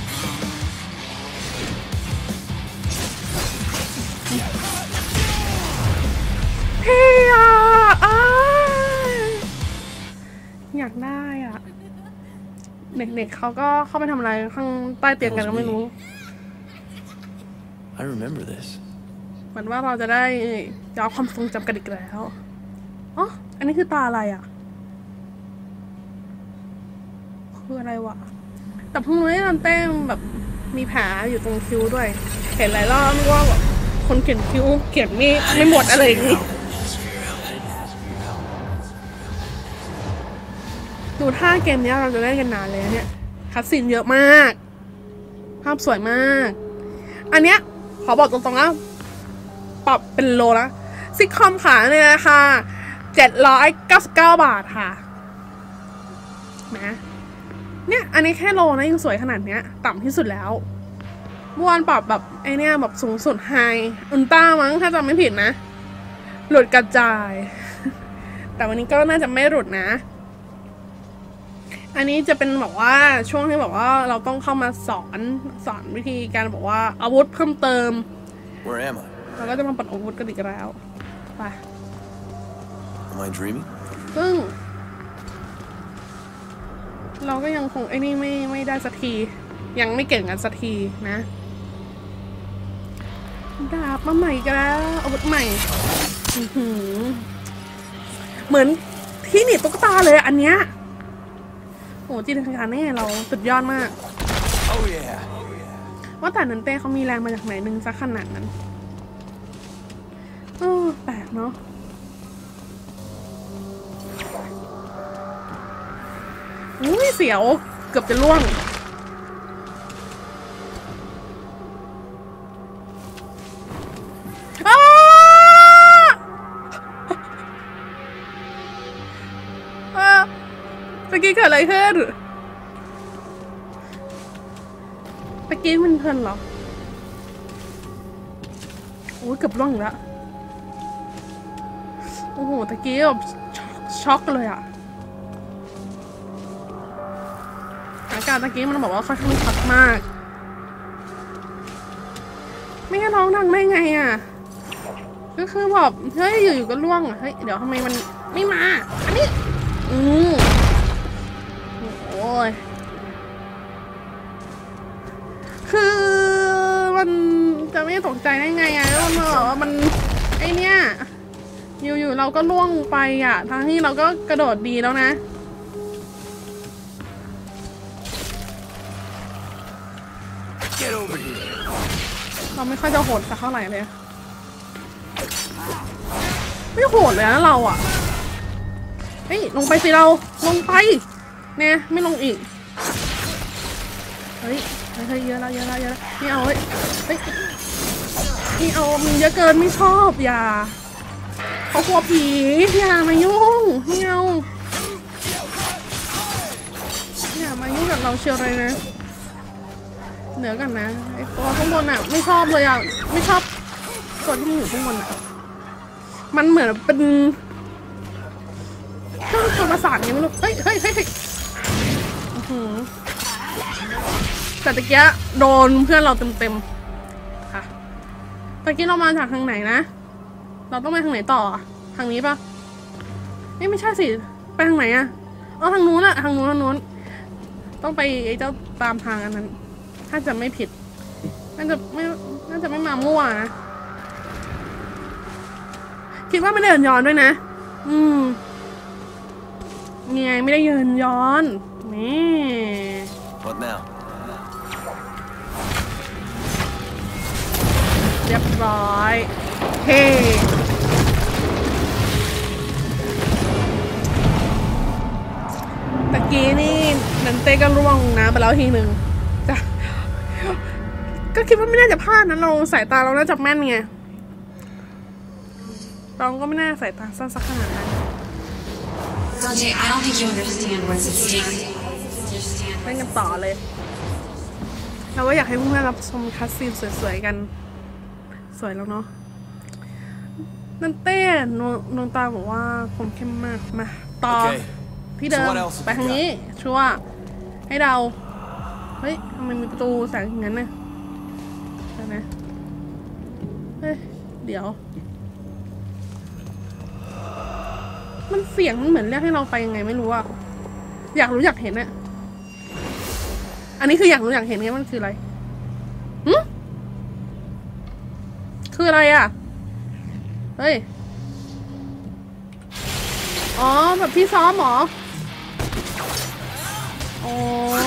เฮียอ่ะอยากได้อ่ะเด็กๆเขาก็เข้าไปทำอะไรข้างใต้เตียงกันก็ไม่รู้ I remember this. เหมือนว่าเราจะได้ย้อนความทรงจำกันอีกแล้วอ๋ออันนี้คือตาอะไรอ่ะคืออะไรวะแต่เพิ่งรู้ว่าเต้มแบบมีแผลอยู่ตรงคิ้วด้วยเห็นหลายรอบนึกว่าแบบคนเขียนคิ้วเขียนไม่ไม่หมดอะไรอย่างนี้ดูท่าเกมนี้เราจะได้กันนานเลยเนี่ยคัสซีนเยอะมากภาพสวยมากอันเนี้ยขอบอกตรงๆนะปรับเป็นโลนะซิทคอมขาเนี่ยนะคะเจ็ดร้อยเก้าสิบเก้าบาทค่ะนะเนี่ยอันนี้แค่โลนะยังสวยขนาดเนี้ยต่ำที่สุดแล้วเมื่อวานปรับแบบไอเนี้ยแบบสูงสุดไฮอุลตร้ามั้งถ้าจำไม่ผิดนะหลุดกระจายแต่วันนี้ก็น่าจะไม่หลุดนะอันนี้จะเป็นแบบว่าช่วงที่แบบว่าเราต้องเข้ามาสอนสอนวิธีการบอกว่าอาวุธเพิ่มเติม Where am I? เราก็จะมาปลดอาวุธกันอีกแล้วไป Am I dreaming? ซึ่งเราก็ยังคงไอ้นี่ไม่ไม่ได้สักทียังไม่เก่งกันสักทีนะดาบมาใหม่กันแล้วอาวุธใหม่เหมือนที่หนีบตุ๊กตาเลยอันเนี้ยโอ้จินตนาการแน่เราสุดยอดมาก Oh yeah. ว่าแต่นันเต้เขามีแรงมาจากไหนนึงสักขนาดนั้นเออแปลกเนาะอุ้ยเสียวเกือบจะล่วงอ้าอ่าตะกี้เกิดอะไรขึ้นตะกี้มันเพลินเหรอโอ้ยเกือบล่วงแล้วโอ้โหตะกี้แบบช็อกเลยอะอาการตะกี้มันบอกว่าค่อนข้างช็อกมากไม่งั้นร้องดังได้ไงอะก็คือแบบเฮ้ยอยู่ๆก็ล่วงอะเฮ้ยเดี๋ยวทำไมมันไม่มาอันนี้อืมโอ้ยคือมันจะไม่ตกใจได้ไงอะมันบอกว่ามันไอเนี้ยอยู่ๆเราก็ล่วงไปอ่ะทั้งที่เราก็กระโดดดีแล้วนะเราไม่ค่อยจะโหดสักเท่าไหร่เลยไม่โหดเลยนะเราอ่ะเฮ้ยลงไปสิเราลงไปเนี่ยไม่ลงอีกเฮ้ยเฮ้ยเยอะแล้วเยอะแล้วเยอะแล้วไม่เอาเฮ้ยเฮ้ยไม่เอามันเยอะเกินไม่ชอบอย่าเขากลัวผีอย่ามายุ่งไม่เอาอย่ามายุ่งกับเราเชียวเลยนะเหนือกันนะไอ้ตัวข้างบนอ่ะไม่ชอบเลยอ่ะไม่ชอบตัวที่มันอยู่ข้างบนอ่ะมันเหมือนเป็นเครื่องกลประสาทไงไม่รู้เฮ้ยเฮ้ยเฮ้ยแต่ตะกี้โดนเพื่อนเราเต็มๆค่ะตะกี้เรามาจากทางไหนนะเราต้องไปทางไหนต่อทางนี้ปะนี่ไม่ใช่สิไปทางไหนอะอ๋อทางนู้นอะทางนู้นทางนู้นต้องไปไอ้เจ้าตามทางอันนั้นถ้าจะไม่ผิดน่าจะไม่น่าจะไม่มามั่วนะคิดว่าไม่ได้เยินย้อนด้วยนะอืมไงไม่ได้เยินย้อนนี่ What now? เรียบร้อยเฮ้ตะกี้นี่นันเต้ก็ร่วงน้ำไปแล้วทีหนึ่งจ้ะก็คิดว่าไม่น่าจะพลาดนะเราสายตาเราน่าจะแม่นไงเราก็ไม่น่าสายตาสั้นสักขนาดนั้น Dante, I don't think you understand what's at stake. เล่นกันต่อเลยเราก็อยากให้เพื่อนๆรับชมคัสซีนสวยๆกันสวยแล้วเนาะนันเต้นนวลตาบอกว่าผมเข้มมากมาต่อ Okay. ที่เดิมไปทางนี้ชัวร์ให้เราเฮ้ยทำไมมีประตูแสงอย่างนั้นน่ะใช่ไหมเฮ้ยเดี๋ยวมันเสียงมันเหมือนเรียกให้เราไปยังไงไม่รู้อะอยากรู้อยากเห็นอะอันนี้คืออยากรู้อยากเห็นไงมันคืออะไรหืมคืออะไรอะเฮ้ยอ๋อแบบที่ซ้อมหรอโอ้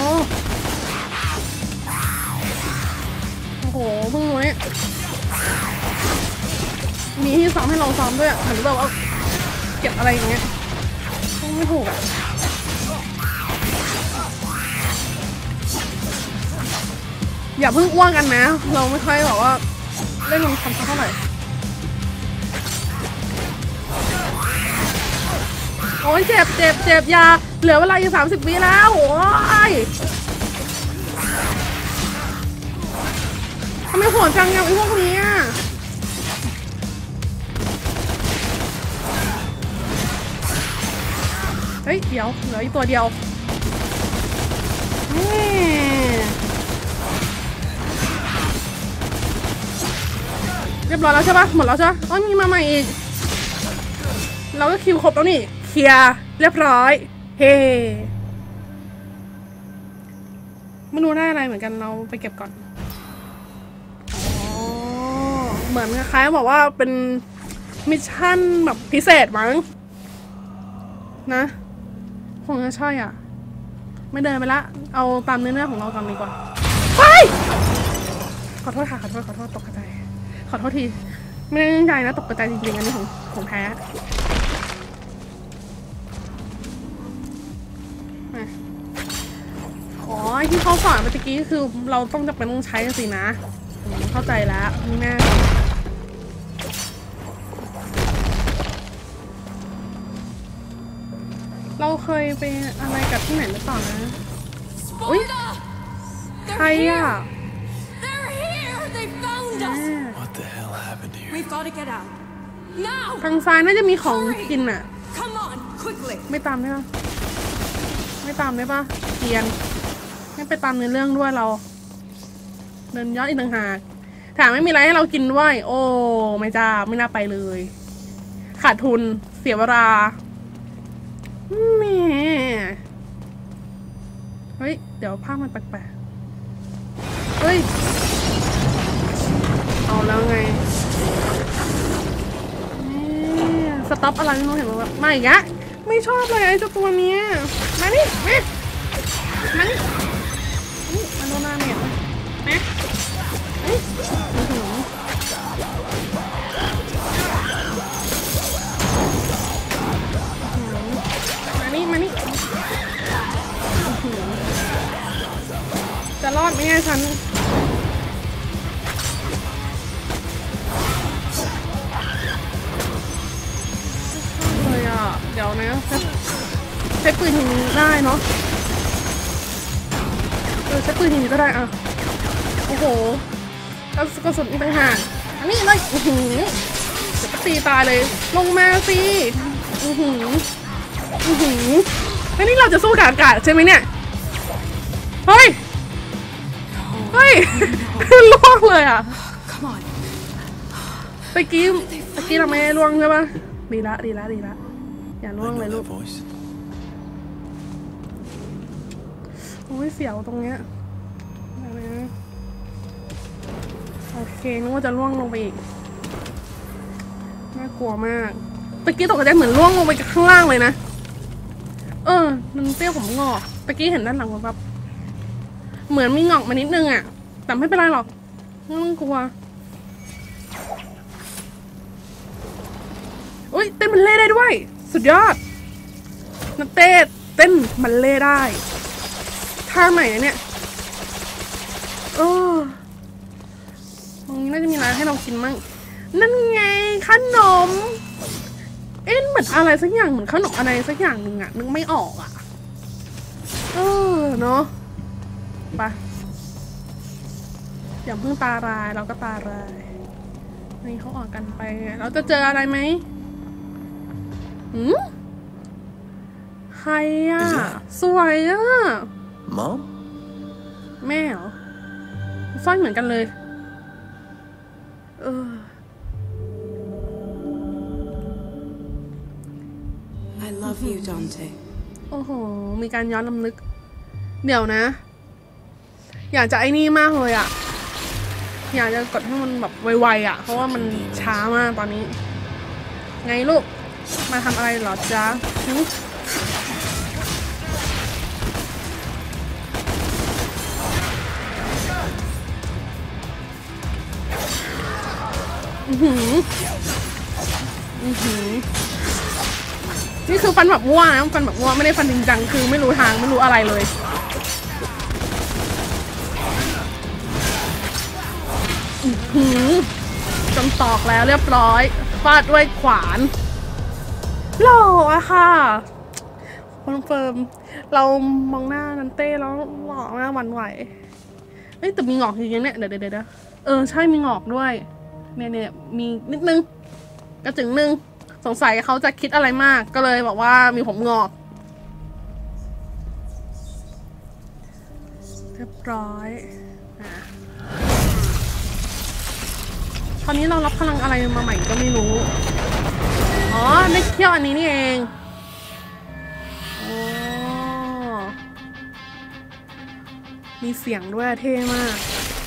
โอ้โหเพิ่งรู้เนี่ยมีที่ซ้อมให้เราซ้อมด้วยเหมือนแบบว่าเก็บอะไรอย่างเงี้ยไม่ถูกอ่ะอย่าเพิ่งอ้วกกันนะเราไม่ค่อยบอกว่าเล่นลงคำเท่าไหร่โอ้ยเจ็บเจ็บเจ็บยาเหลือเวลาอยู่สามสิบวิแล้วโอ้ยทำไมโหดจังอย่างไอ้พวกนี้อ่ะเฮ้ยเดี๋ยวเหลืออีกตัวเดียวเรียบร้อยแล้วใช่ปะหมดแล้วใช่ปะอ๋อมีมาใหม่อีกเราก็คิวครบแล้วนี่เคลียร์เรียบร้อยเฮ้ไม่รู้ได้อะไรเหมือนกันเราไปเก็บก่อนอ๋อเหมือนคล้ายๆบอกว่าเป็นมิชชั่นแบบพิเศษมั้งนะคงจะใช่อ่ะไม่เดินไปละเอาตามเนื้อของเราก่อนดีกว่าไปขอโทษค่ะขอโทษขอโทษตกใจขอโทษทีไม่ได้ตั้งใจนะตกใจจริงๆอันนี้ของของแท้อ๋อที่เขาสอนเมื่อกี้คือเราต้องจะเป็นต้องใช้สินะเข้าใจแล้วนี่แม่เราเคยไปอะไรกับที่ไหนหรือเปล่านะอุ้ยใครอ่ะ What the hell happened here? We've got to get out. Now! ทางซ้ายน่าจะมีของกินอ่ะ Come on, quickly. ไม่ตามได้ปะไม่ตามได้ปะเกียนไม่ไปตามในเรื่องด้วยเราเดินย้อนอีกต่างหากถามไม่มีอะไรให้เรากินด้วยโอ้ไม่จ้าไม่น่าไปเลยขาดทุนเสียเวลาแม่เฮ้ยเดี๋ยวภาพมันแปลกๆเฮ้ยเอาแล้วไงสต็อปอะไรไม่รู้เห็นว่าไม่อีกอะไม่ชอบเลยไอ้เจ้าตัวเนี้ยมานี่มามานี่นี่มันโดนหน้าเมียมานี่มานี่มานี่จะรอดไหมเนี่ยฉันเลยอ่ะเดี๋ยวนะใช้ปืนอย่างนี้ได้เนาะเออใช้ปืนอย่างนี้ก็ได้อ่ะโอ้โหกระกระสุนอีกต่างหากอันนี้เลยอื้อหือเดี๋ยวตีตายเลยลงมาสิอื้อหืออื้อหือแล้วนี่เราจะสู้กับอากาศใช่ไหมเนี่ยเฮ้ยเฮ้ยล่วงเลยอ่ะตะกี้ตะกี้เราไม่ได้ล่วงใช่ปะดีละดีละดีละอย่าล่วงเลยลูกโอ้ยเสียวตรงเนี้ยโอเคนึกว่าจะล่วงลงไปอีกน่ากลัวมากตะกี้ตกใจเหมือนล่วงลงไปข้างล่างเลยนะเออมันเตี้ยผมงอกตะกี้เห็นด้านหลังแบบเหมือนมีงอกมานิดนึงอ่ะแต่ไม่เป็นไรหรอกไม่ต้องกลัวอุ้ยเต้นบัลเล่ได้ด้วยสุดยอดนักเต้นเต้นบัลเล่ได้ท่าใหม่เนี่ยเออตรงนี้น่าจะมีร้านให้เรากินมั่งนั่นไงขนมเอ๊ะเหมือนอะไรสักอย่างเหมือนขนมอะไรสักอย่างหนึ่งอะนึกไม่ออกอะเออเนาะไปอย่าเพิ่งตารายเราก็ตารายนี่เขาออกกันไปเราจะเจออะไรไหมหืมใครอะสวยอะ Mom? แม่เหรอสร้อยเหมือนกันเลยเออ I love you, Dante. โอ้โหมีการย้อนลำลึกเดี๋ยวนะอยากจะไอ้นี่มากเลยอะอยากจะกดให้มันแบบไวๆอะเพราะว่ามันช้ามากตอนนี้ไงลูกมาทำอะไรเหรอจ๊ะอือหืออือหือนี่คือฟันแบบมั่วนะฟันแบบมั่วไม่ได้ฟันจริงจังคือไม่รู้ทางไม่รู้อะไรเลยอือหือจนตอกแล้วเรียบร้อยฟาดด้วยขวานหล่ออะค่ะคอนเฟิร์มเรามองหน้านันเต้แล้วหล่อมากหวั่นไหวเอ้ยแต่มีงอกจริงๆเนี่ยเดี๋ยวเดี๋ยวเออใช่มีงอกด้วยเนี่ยเนี่ยมีนิดนึงกระจึงนึงสงสัยเขาจะคิดอะไรมากก็เลยบอกว่ามีผมงอกเรียบร้อยอ่ะตอนนี้เรารับพลังอะไรมาใหม่ก็ไม่รู้อ๋อได้เที่ยวอันนี้นี่เองอ๋อมีเสียงด้วยเท่มาก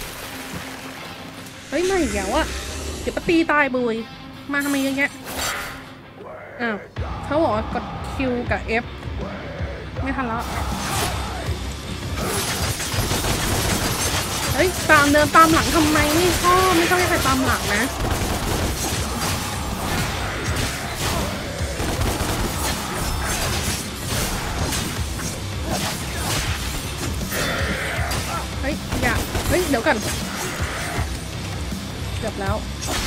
เฮ้ยไม่อีกแล้วอะเดี๋ยวปะตีตายบุยมาทำไมเยอะแยะอ้าวเขาบอกว่ากด Q กับ F ไม่ทันแล้วเฮ้ยตามเดินตามหลังทำไมไม่ชอบไม่ชอบให้ใครตามหลังนะเฮ้ยอย่าเฮ้ยเดี๋ยวกันเกือบแล้ว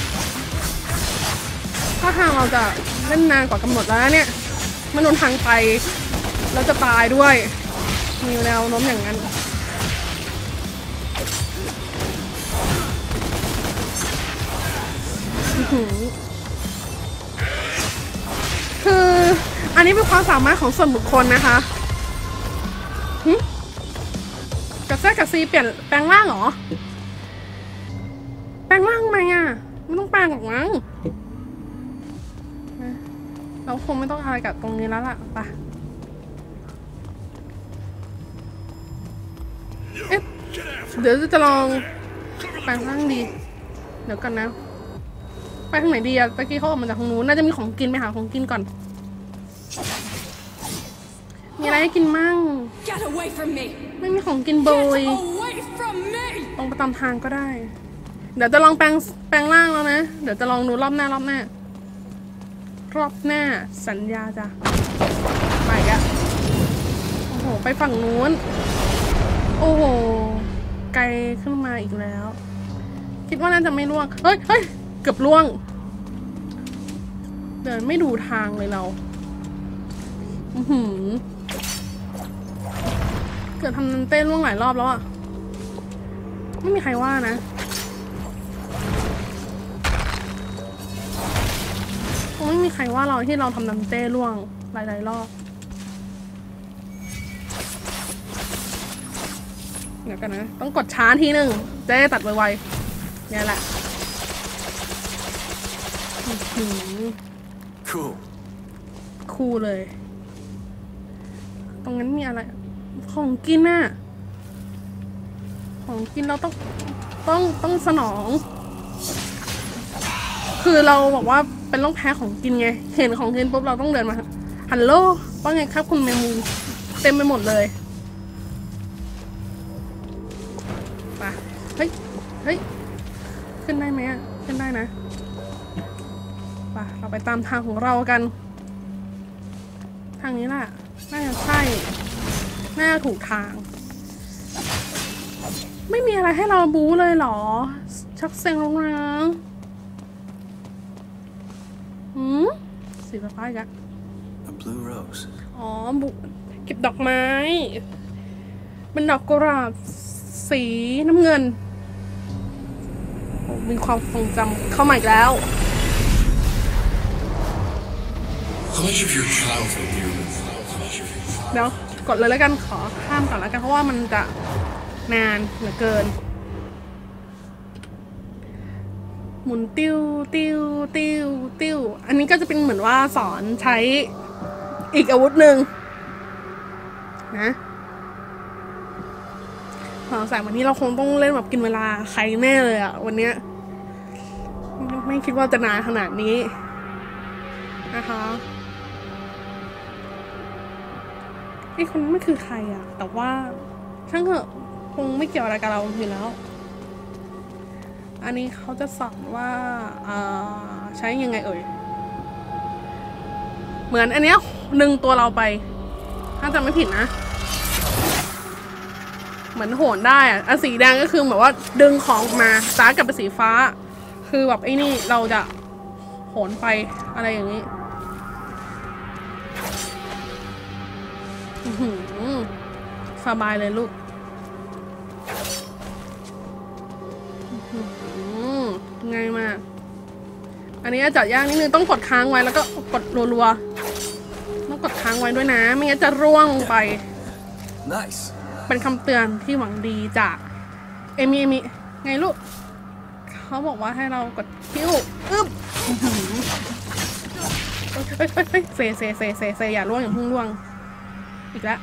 ถ้าทางเราจะเล่นนานกว่ากำหนดแล้วเนี่ยมันโดนทางไปเราจะตายด้วยมีแนวโน้มอย่างนั้นคืออันนี้เป็นความสามารถของส่วนบุคคลนะคะกับแซกับซีเปลี่ยนแปลงร่างเหรอแปลงร่างไหมอ่ะไม่ต้องแปลงหรอกมั้งเราคงไม่ต้องอะไรกับตรงนี้แล้วล่ะไปเอ๊ะเดี๋ยวจะลองแปลงร่างดีเดี๋ยวกันนะไปทางไหนดีอะตะกี้เขาออกมาจากทางนู้นน่าจะมีของกินไปหาของกินก่อนมีอะไรให้กินมั่งไม่มีของกินโบยตรงไปตามทางก็ได้เดี๋ยวจะลองแปลงแปลงร่างแล้วนะเดี๋ยวจะลองดูรอบหน้ารอบหน้ารอบหน้าสัญญาจ้ะไปอะโอ้โหไปฝั่งนู้นโอ้โหไกลขึ้นมาอีกแล้วคิดว่าน่าจะไม่ล่วงเฮ้ยเฮ้ยเกือบล่วงเดินไม่ดูทางเลยเราอือหือเกือบทำนันเต้นล่วงหลายรอบแล้วอะไม่มีใครว่านะคงไม่มีใครว่าเราที่เราทำนันเต้ล่วงหลายๆรอบเดี๋ยวกันนะต้องกดช้าทีหนึ่งจะได้ตัดไวๆเนี่ยแหละคูลคูลเลยตรงนั้นมีอะไรของกินน่ะของกินเราต้องต้องต้องสนองคือเราบอกว่าเป็นโรคแพ้ของกินไงเห็นของกินปุ๊บเราต้องเดินมาฮัลโหลว่าไงครับคุณแมงมุมเต็มไปหมดเลยไปเฮ้ยเฮ้ยขึ้นได้ไหมอ่ะขึ้นได้นะไปเราไปตามทางของเรากันทางนี้แหละน่าจะใช่น่าจะถูกทางไม่มีอะไรให้เราบู๊เลยเหรอชักเซ็งลงนะหืมสีฟ้าอีกอะ A blue rose. อ๋อบุเก็บดอกไม้เป็นดอกกุหลาบสีน้ำเงินโอ้มีความทรงจำเข้ามาอีกแล้ว How much of your childhood do you remember? เดี๋ยวกดเลยแล้วกันขอข้ามก่อนแล้วกันเพราะว่ามันจะนานเหลือเกินหมุนติ้วติ้วติ้วติ้วอันนี้ก็จะเป็นเหมือนว่าสอนใช้อีกอาวุธหนึ่งนะสองสายวันนี้เราคงต้องเล่นแบบกินเวลาใครแน่เลยอะวันเนี้ยไม่ไม่คิดว่าจะนานขนาดนี้นะคะไอ้คนนั้นไม่คือใครอะแต่ว่าช่างเถอะคงไม่เกี่ยวอะไรกับเราอยู่แล้วอันนี้เขาจะสอนว่าใช้ยังไงเอ่ยเหมือนอันเนี้ยดึงตัวเราไปถ้าจำไม่ผิดนะเหมือนโหนได้อะอันสีแดงก็คือเหมือนว่าดึงของออกมาสตาร์ทกับเป็นสีฟ้าคือแบบไอ้นี่เราจะโหนไปอะไรอย่างนี้สบายเลยลูกง่ายมากอันนี้จัดยากนิดนึงต้องกดค้างไว้แล้วก็กดรัวๆต้องกดค้างไว้ด้วยนะไม่งั้นจะร่วงไป Nice. เป็นคำเตือนที่หวังดีจากเอมิเอมิไงลูกเขาบอกว่าให้เรากดคิ้วอึ๊บเฮ้ยเฮ้ยเฮ้ยเซเซเซเซเซอย่าร่วงอย่าพุ่งร่วงอีกแล้ว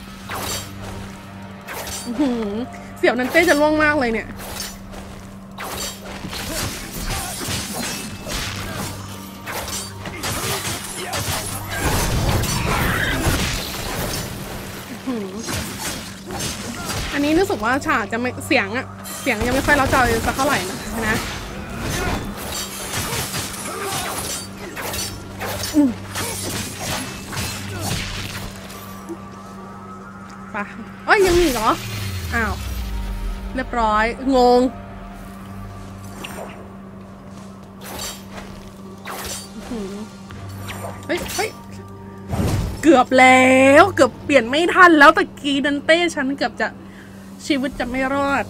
เสี่ยวนันเต้จะร่วงมากเลยเนี่ยอันนี้รู้สึกว่าฉากจะไม่เสียงอะเสียงยังไม่ค่อยเล้าใจสักเท่าไหร่นะนะไปเอ้ยยังมีเหรออ้าวเรียบร้อยงงเฮ้ยเฮ้ยเกือบแล้วเกือบเปลี่ยนไม่ทันแล้วตะกี้ดันเต้ฉันเกือบจะชีวิตจะไม่รอด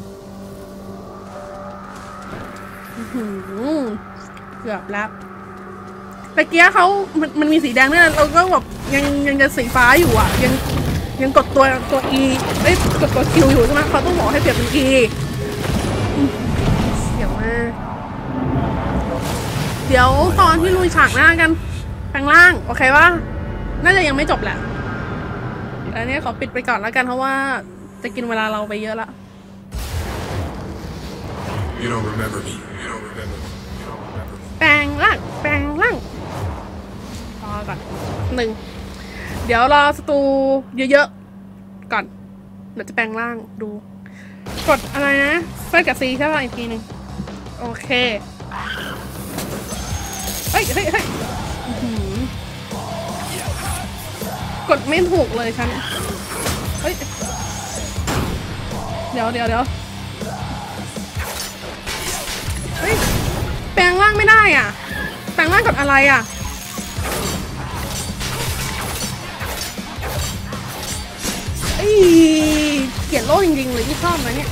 เกือบแล้วตะกี้เขามันมันมีสีแดงด้วยเราก็แบบยังยังจะสีฟ้าอยู่อ่ะยังยังกดตัวตัว E เอ้ยกดตัว Q อยู่ใช่ไหมเขาต้องบอกให้เปลี่ยนเป็น E เสียวมากเดี๋ยวตอนที่ลุยฉากหน้ากันแปลงร่างโอเคป่ะน่าจะยังไม่จบแหละแต่อันนี้ขอปิดไปก่อนแล้วกันเพราะว่าจะกินเวลาเราไปเยอะละ You don't remember me. You don't remember me. You don't remember me. แปลงร่างแปลงร่างพอก่อนหนึ่งเดี๋ยวรอสตูเยอะๆก่อนเดี๋ยวจะแปลงร่างดูกดอะไรนะไฟกับซีใช่ป่ะอีกทีหนึ่งโอเคเฮ้ยเฮ้ยเฮ้ยกดไม่ถูกเลยฉันเฮ้ยเดี๋ยวเดี๋ยวเดี๋ยวเฮ้ยแปลงร่างไม่ได้อ่ะแปลงร่างกดอะไรอ่ะเอ้ยเกลียดโลกจริงๆเลยที่ชอบนะเนี่ย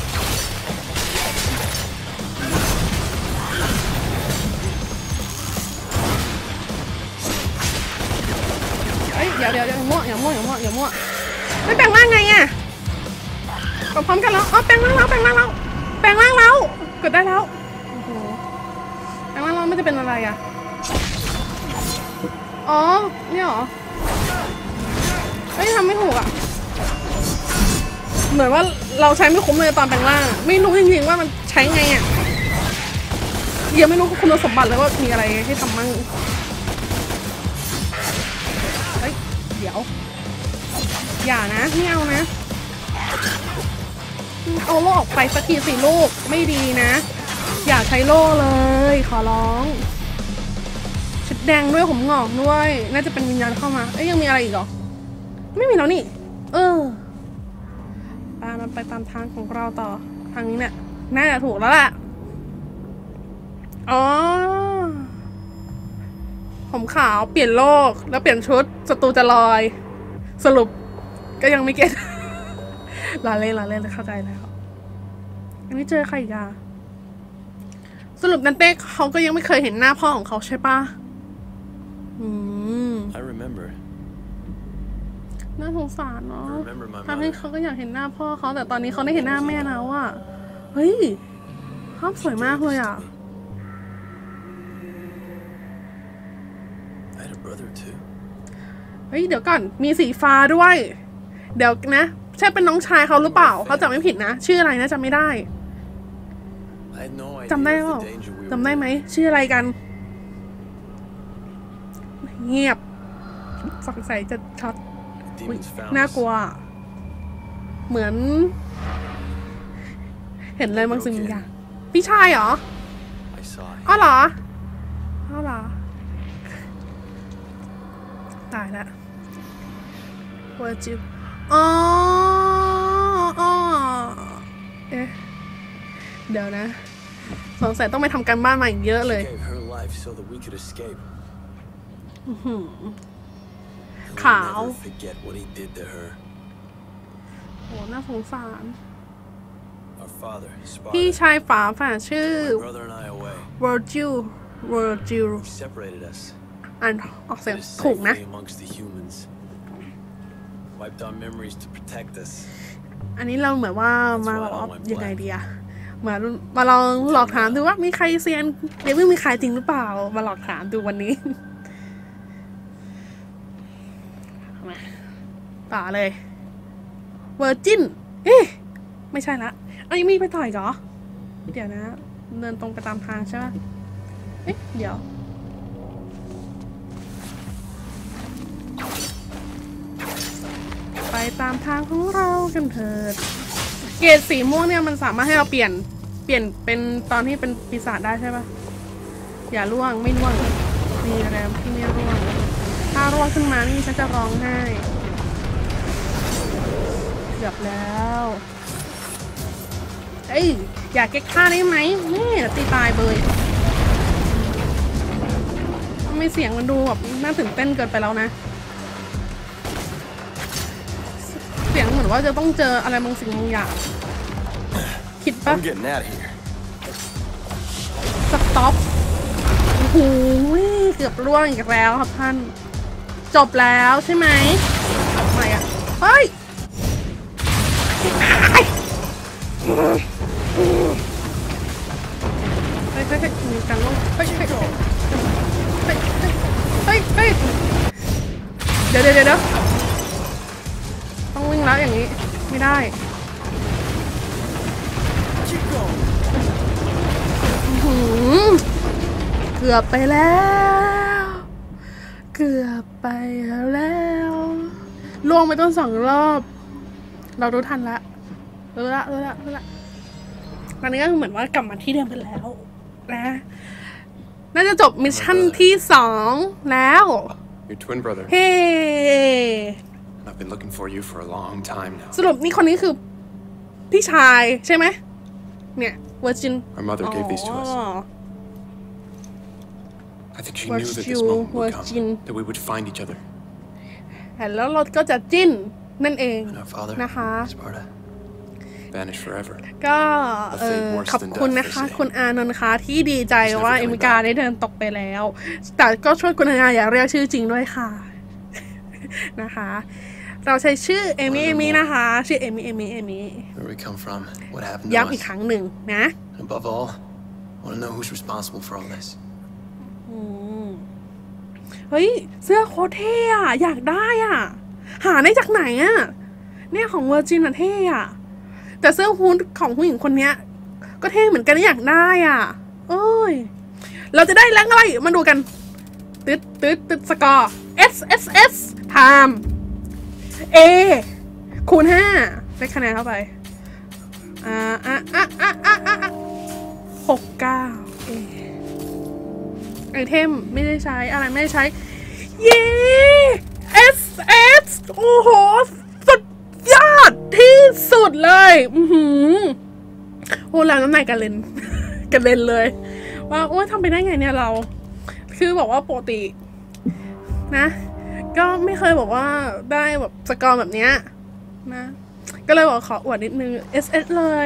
เฮ้ยเดี๋ยวเดี๋ยวเดี๋ยวมั่วอย่ามั่วอย่ามั่วอย่ามั่วไม่แปลงร่างไงอ่ะกดพร้อมกันแล้วอ๋อแปลงร่างแล้วแปลงร่างแล้วแปลงร่างแล้วกดได้แล้วโอ้โหแปลงร่างแล้วไม่จะเป็นอะไรอ่ะอ๋อเนี่ยเหรอเฮ้ยทำไม่ถูกอ่ะเหมือนว่าเราใช้ไม่คุ้มเลยตอนแปลงร่างไม่รู้จริงๆว่ามันใช้ไงอ่ะยังไม่รู้คุณสมบัติเลยว่ามีอะไรให้ทำมั่งเฮ้ยเดี๋ยวอย่านะไม่เอานะเอาโล่ออกไปสักทีสิลูกไม่ดีนะอย่าใช้โล่เลยขอร้องชุดแดงด้วยผมงอกด้วยน่าจะเป็นวิญญาณเข้ามาเอ้ยยังมีอะไรอีกเหรอไม่มีแล้วนี่เออตามมันไปตามทางของเราต่อทางนี้เนี่ยน่าจะถูกแล้วแหละอ๋อผมขาวเปลี่ยนโลกแล้วเปลี่ยนชุดศัตรูจะลอยสรุปก็ยังไม่เก็ตลาเล่นลาเล่นเลยเข้าใจแล้วอันนี้เจอใครอีกอะสรุปนันเต้เขาก็ยังไม่เคยเห็นหน้าพ่อของเขาใช่ปะอืม I remember. น่าสงสารเนาะทำให้เขาก็อยากเห็นหน้าพ่อเขาแต่ตอนนี้เขาได้เห็นหน้าแม่แล้วอะเฮ้ยภาพสวยมากเลยอะ I had a brother too. เฮ้ยเดี๋ยวก่อนมีสีฟ้าด้วยเดี๋ยวนะใช่เป็นน้องชายเขาหรือเปล่าเขาจำไม่ผิดนะชื่ออะไรนะจำไม่ได้ I had no idea จำได้ of เปล่า the danger we จำได้ were ไหม in. ชื่ออะไรกันเงียบสงสัยจะช็อต The อุ๊ย demons found น่า us. กลัวเหมือนเห็นเลยบางสิ่งบางอย่างพี่ชายเหรอ I saw him. อ้าวเหรออ้าวเหรอตายแล้ววอร์จิวอ๋ออ๋อเอ๊ะเดี๋ยวนะสงสัยต้องไปทำการบ้านมาอีกเยอะเลย She gave her life so that we could escape. ขาว Never forget what he did to her. โหน่าสงสาร Our father, พี่ Sparta, ชายฝาแฝดชื่อ my brother and I away. วอร์จิววอร์จิว He separated us. อ่านออกเสียง Put us ถูกนะ safely amongst the humans. Wiped our memories to protect us. อันนี้เราเหมือนว่ามาแบบว่ายังไงดีอะเหมือนมาลองหลอกถามดูว่ามีใครเซียนเดี๋ยวไม่มีใครจริงหรือเปล่ามาหลอกถามดูวันนี้มาต่อเลยเวอร์จินเอ๊ะไม่ใช่ละอันนี้มีไปต่อยเหรอเดี๋ยวนะเดินตรงไปตามทางใช่ไหมเอ๊ะเดี๋ยวไปตามทางของเรากันเถิดเกรดสีม่วงเนี่ยมันสามารถให้เราเปลี่ยนเปลี่ยนเป็นตอนที่เป็นปีศาจได้ใช่ปะอย่าล่วงไม่ล่วงมีอะไรที่ไม่ร่วงถ้าร่วงขึ้นมานี่ฉันจะร้องไห้เกือบแล้วเอ้ยอยากเก็กฆ่าได้ไหมนี่ตีตายเลยทำไมเสียงมันดูแบบน่าตื่นเต้นเกินไปแล้วนะเสียงเหมือนว่าจะต้องเจออะไรบางสิ่งบางอย่างคิดปะ I'm getting out of here. สต็อปโอ้โหเกือบร่วงอีกแล้วครับท่านจบแล้วใช่ไหมอะไรอ่ะเฮ้ยเฮ้ยเฮ้ยเฮ้ยมีการลงเฮ้ยเฮ้ยเฮ้ยเฮ้ยเฮ้ยเฮ้ยเดี๋ยวเดี๋ยวเดี๋ยวต้องวิ่งแล้วอย่างนี้ไม่ได้เกือบไปแล้วเกือบไปแล้วล่วงไปต้นสองรอบเรารู้ทันละรู้ละรู้ละรู้ละตอนนี้ก็เหมือนว่ากลับมาที่เดิมไปแล้วนะน่าจะจบมิชชั่นที่สองแล้ว Your twin brother. เฮ้ I've been looking for you for a long time now. สรุปนี่คนนี้คือพี่ชายใช่ไหมเนี่ยเวอร์จิน Our mother gave these to us. I think she knew that this Virtue, moment would Virgin. come, that we would find each other. แล้วเราก็จะจิ้นนั่นเอง And our father, นะคะ Sparta. Vanished forever. ก็เออขอบคุณนะคะคุณอานนท์คะที่ดีใจว่าเอมิกาได้เดินตกไปแล้ว แต่ก็ช่วยคุณอาอย่าเรียกชื่อจริงด้วยค่ะ นะคะ เราใช้ชื่อเอมี่เอมี่นะคะชื่อเอมี่เอมี่เอมี่ Where we come from, what happened to ย้ำอีก us. ครั้งหนึ่งนะ And above all, I want to know who's responsible for all this. อืมเฮ้ยเสื้อโคตรเท่อะอยากได้อ่ะหาได้จากไหนอ่ะเนี่ยของเวอร์จินอะเท่อะแต่เสื้อฮู้ดของผู้หญิงคนเนี้ยก็เท่เหมือนกันอยากได้อ่ะโอ้ยเราจะได้แรงอะไรมาดูกันตึ๊ดตึ๊ดตึ๊ดสกอร์ S S S time A คูณห้าได้คะแนนเข้าไปอ่าอ่ะอ่ะอ่ะอ่ะอ่ะหกเก้า A ไอเทมไม่ได้ใช้อะไรไม่ได้ใช้เย้ S S โอ้โหสุดยอดที่สุดเลยอือหือโอ้แล้วน้ำหนักกันเล่นกันเล่นเลยว่าโอ้ทำไปได้ไงเนี่ยเราคือบอกว่าปกตินะก็ไม่เคยบอกว่าได้แบบสกอร์แบบเนี้ยนะก็เลยบอกขออวดนิดนึง เอส เอส เลย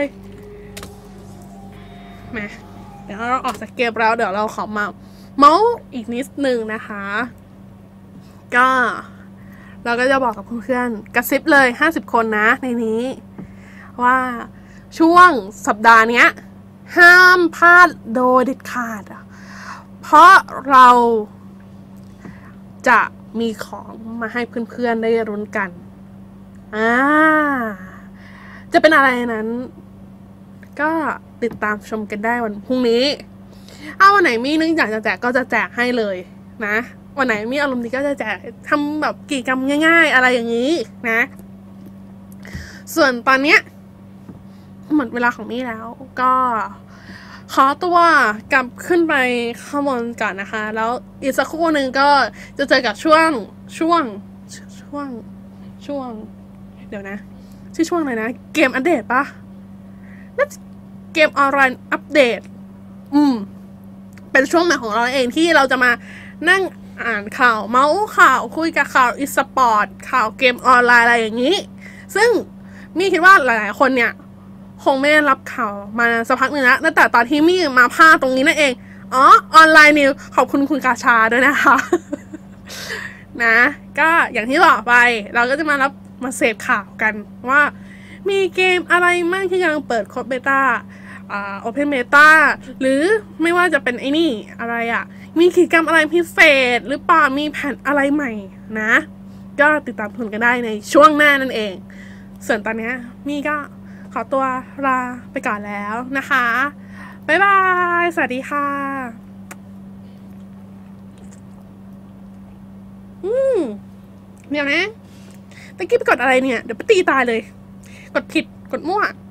มาเดี๋ยวเราออกจากเกมแล้วเดี๋ยวเราขอมาเมาส์อีกนิดนึงนะคะก็เราก็จะบอกกับเพื่อนๆกระซิบเลยห้าสิบคนนะในนี้ว่าช่วงสัปดาห์เนี้ยห้ามพลาดโดยเด็ดขาดอ่ะเพราะเราจะมีของมาให้เพื่อนๆได้รุ้นกันอ่าจะเป็นอะไรนั้นก็ติดตามชมกันได้วันพรุ่งนี้เอาวันไหนมีนึกอยากจะแจกก็จะแจกให้เลยนะวันไหนมีอารมณ์ดีก็จะแจกทำแบบกิจกรรมง่ายๆอะไรอย่างนี้นะส่วนตอนเนี้ยหมดเวลาของมี่แล้วก็ขอตัวกลับขึ้นไปข้างบนก่อนนะคะแล้วอีกสักครู่หนึ่งก็จะเจอกับช่วงช่วงช่วงช่วงเดี๋ยวนะชื่อช่วงอะไรนะเกมอัปเดตปะน่าจะเกมออนไลน์อัปเดตอืมเป็นช่วงใหม่ของเราเองที่เราจะมานั่งอ่านข่าวเมาส์ข่าวคุยกับข่าวอีสปอร์ตข่าวเกมออนไลน์อะไรอย่างนี้ซึ่งมี่คิดว่าหลายๆคนเนี่ยคงไม่ได้รับข่าวมาสักพักหนึ่งแล้วตั้งแต่ตอนที่มี่มาพาตรงนี้นั่นเองอ๋อออนไลน์นิวขอบคุณคุณกาชาด้วยนะคะนะก็อย่างที่บอกไปเราก็จะมารับมาเสพข่าวกันว่ามีเกมอะไรมั่งที่ยังเปิดโค้ดเบต้าอ่าโอเพนเบต้าหรือไม่ว่าจะเป็นไอ้นี่อะไรอ่ะมีกิจกรรมอะไรพิเศษหรือเปล่ามีแผนอะไรใหม่นะก็ติดตามชมกันได้ในช่วงหน้านั่นเองส่วนตอนนี้มี่ก็ขอตัวลาไปก่อนแล้วนะคะบ๊ายบายสวัสดีค่ะอืมเดี๋ยวนะตะกี้ไปกดอะไรเนี่ยเดี๋ยวไปตีตายเลยกดผิดกดมั่ว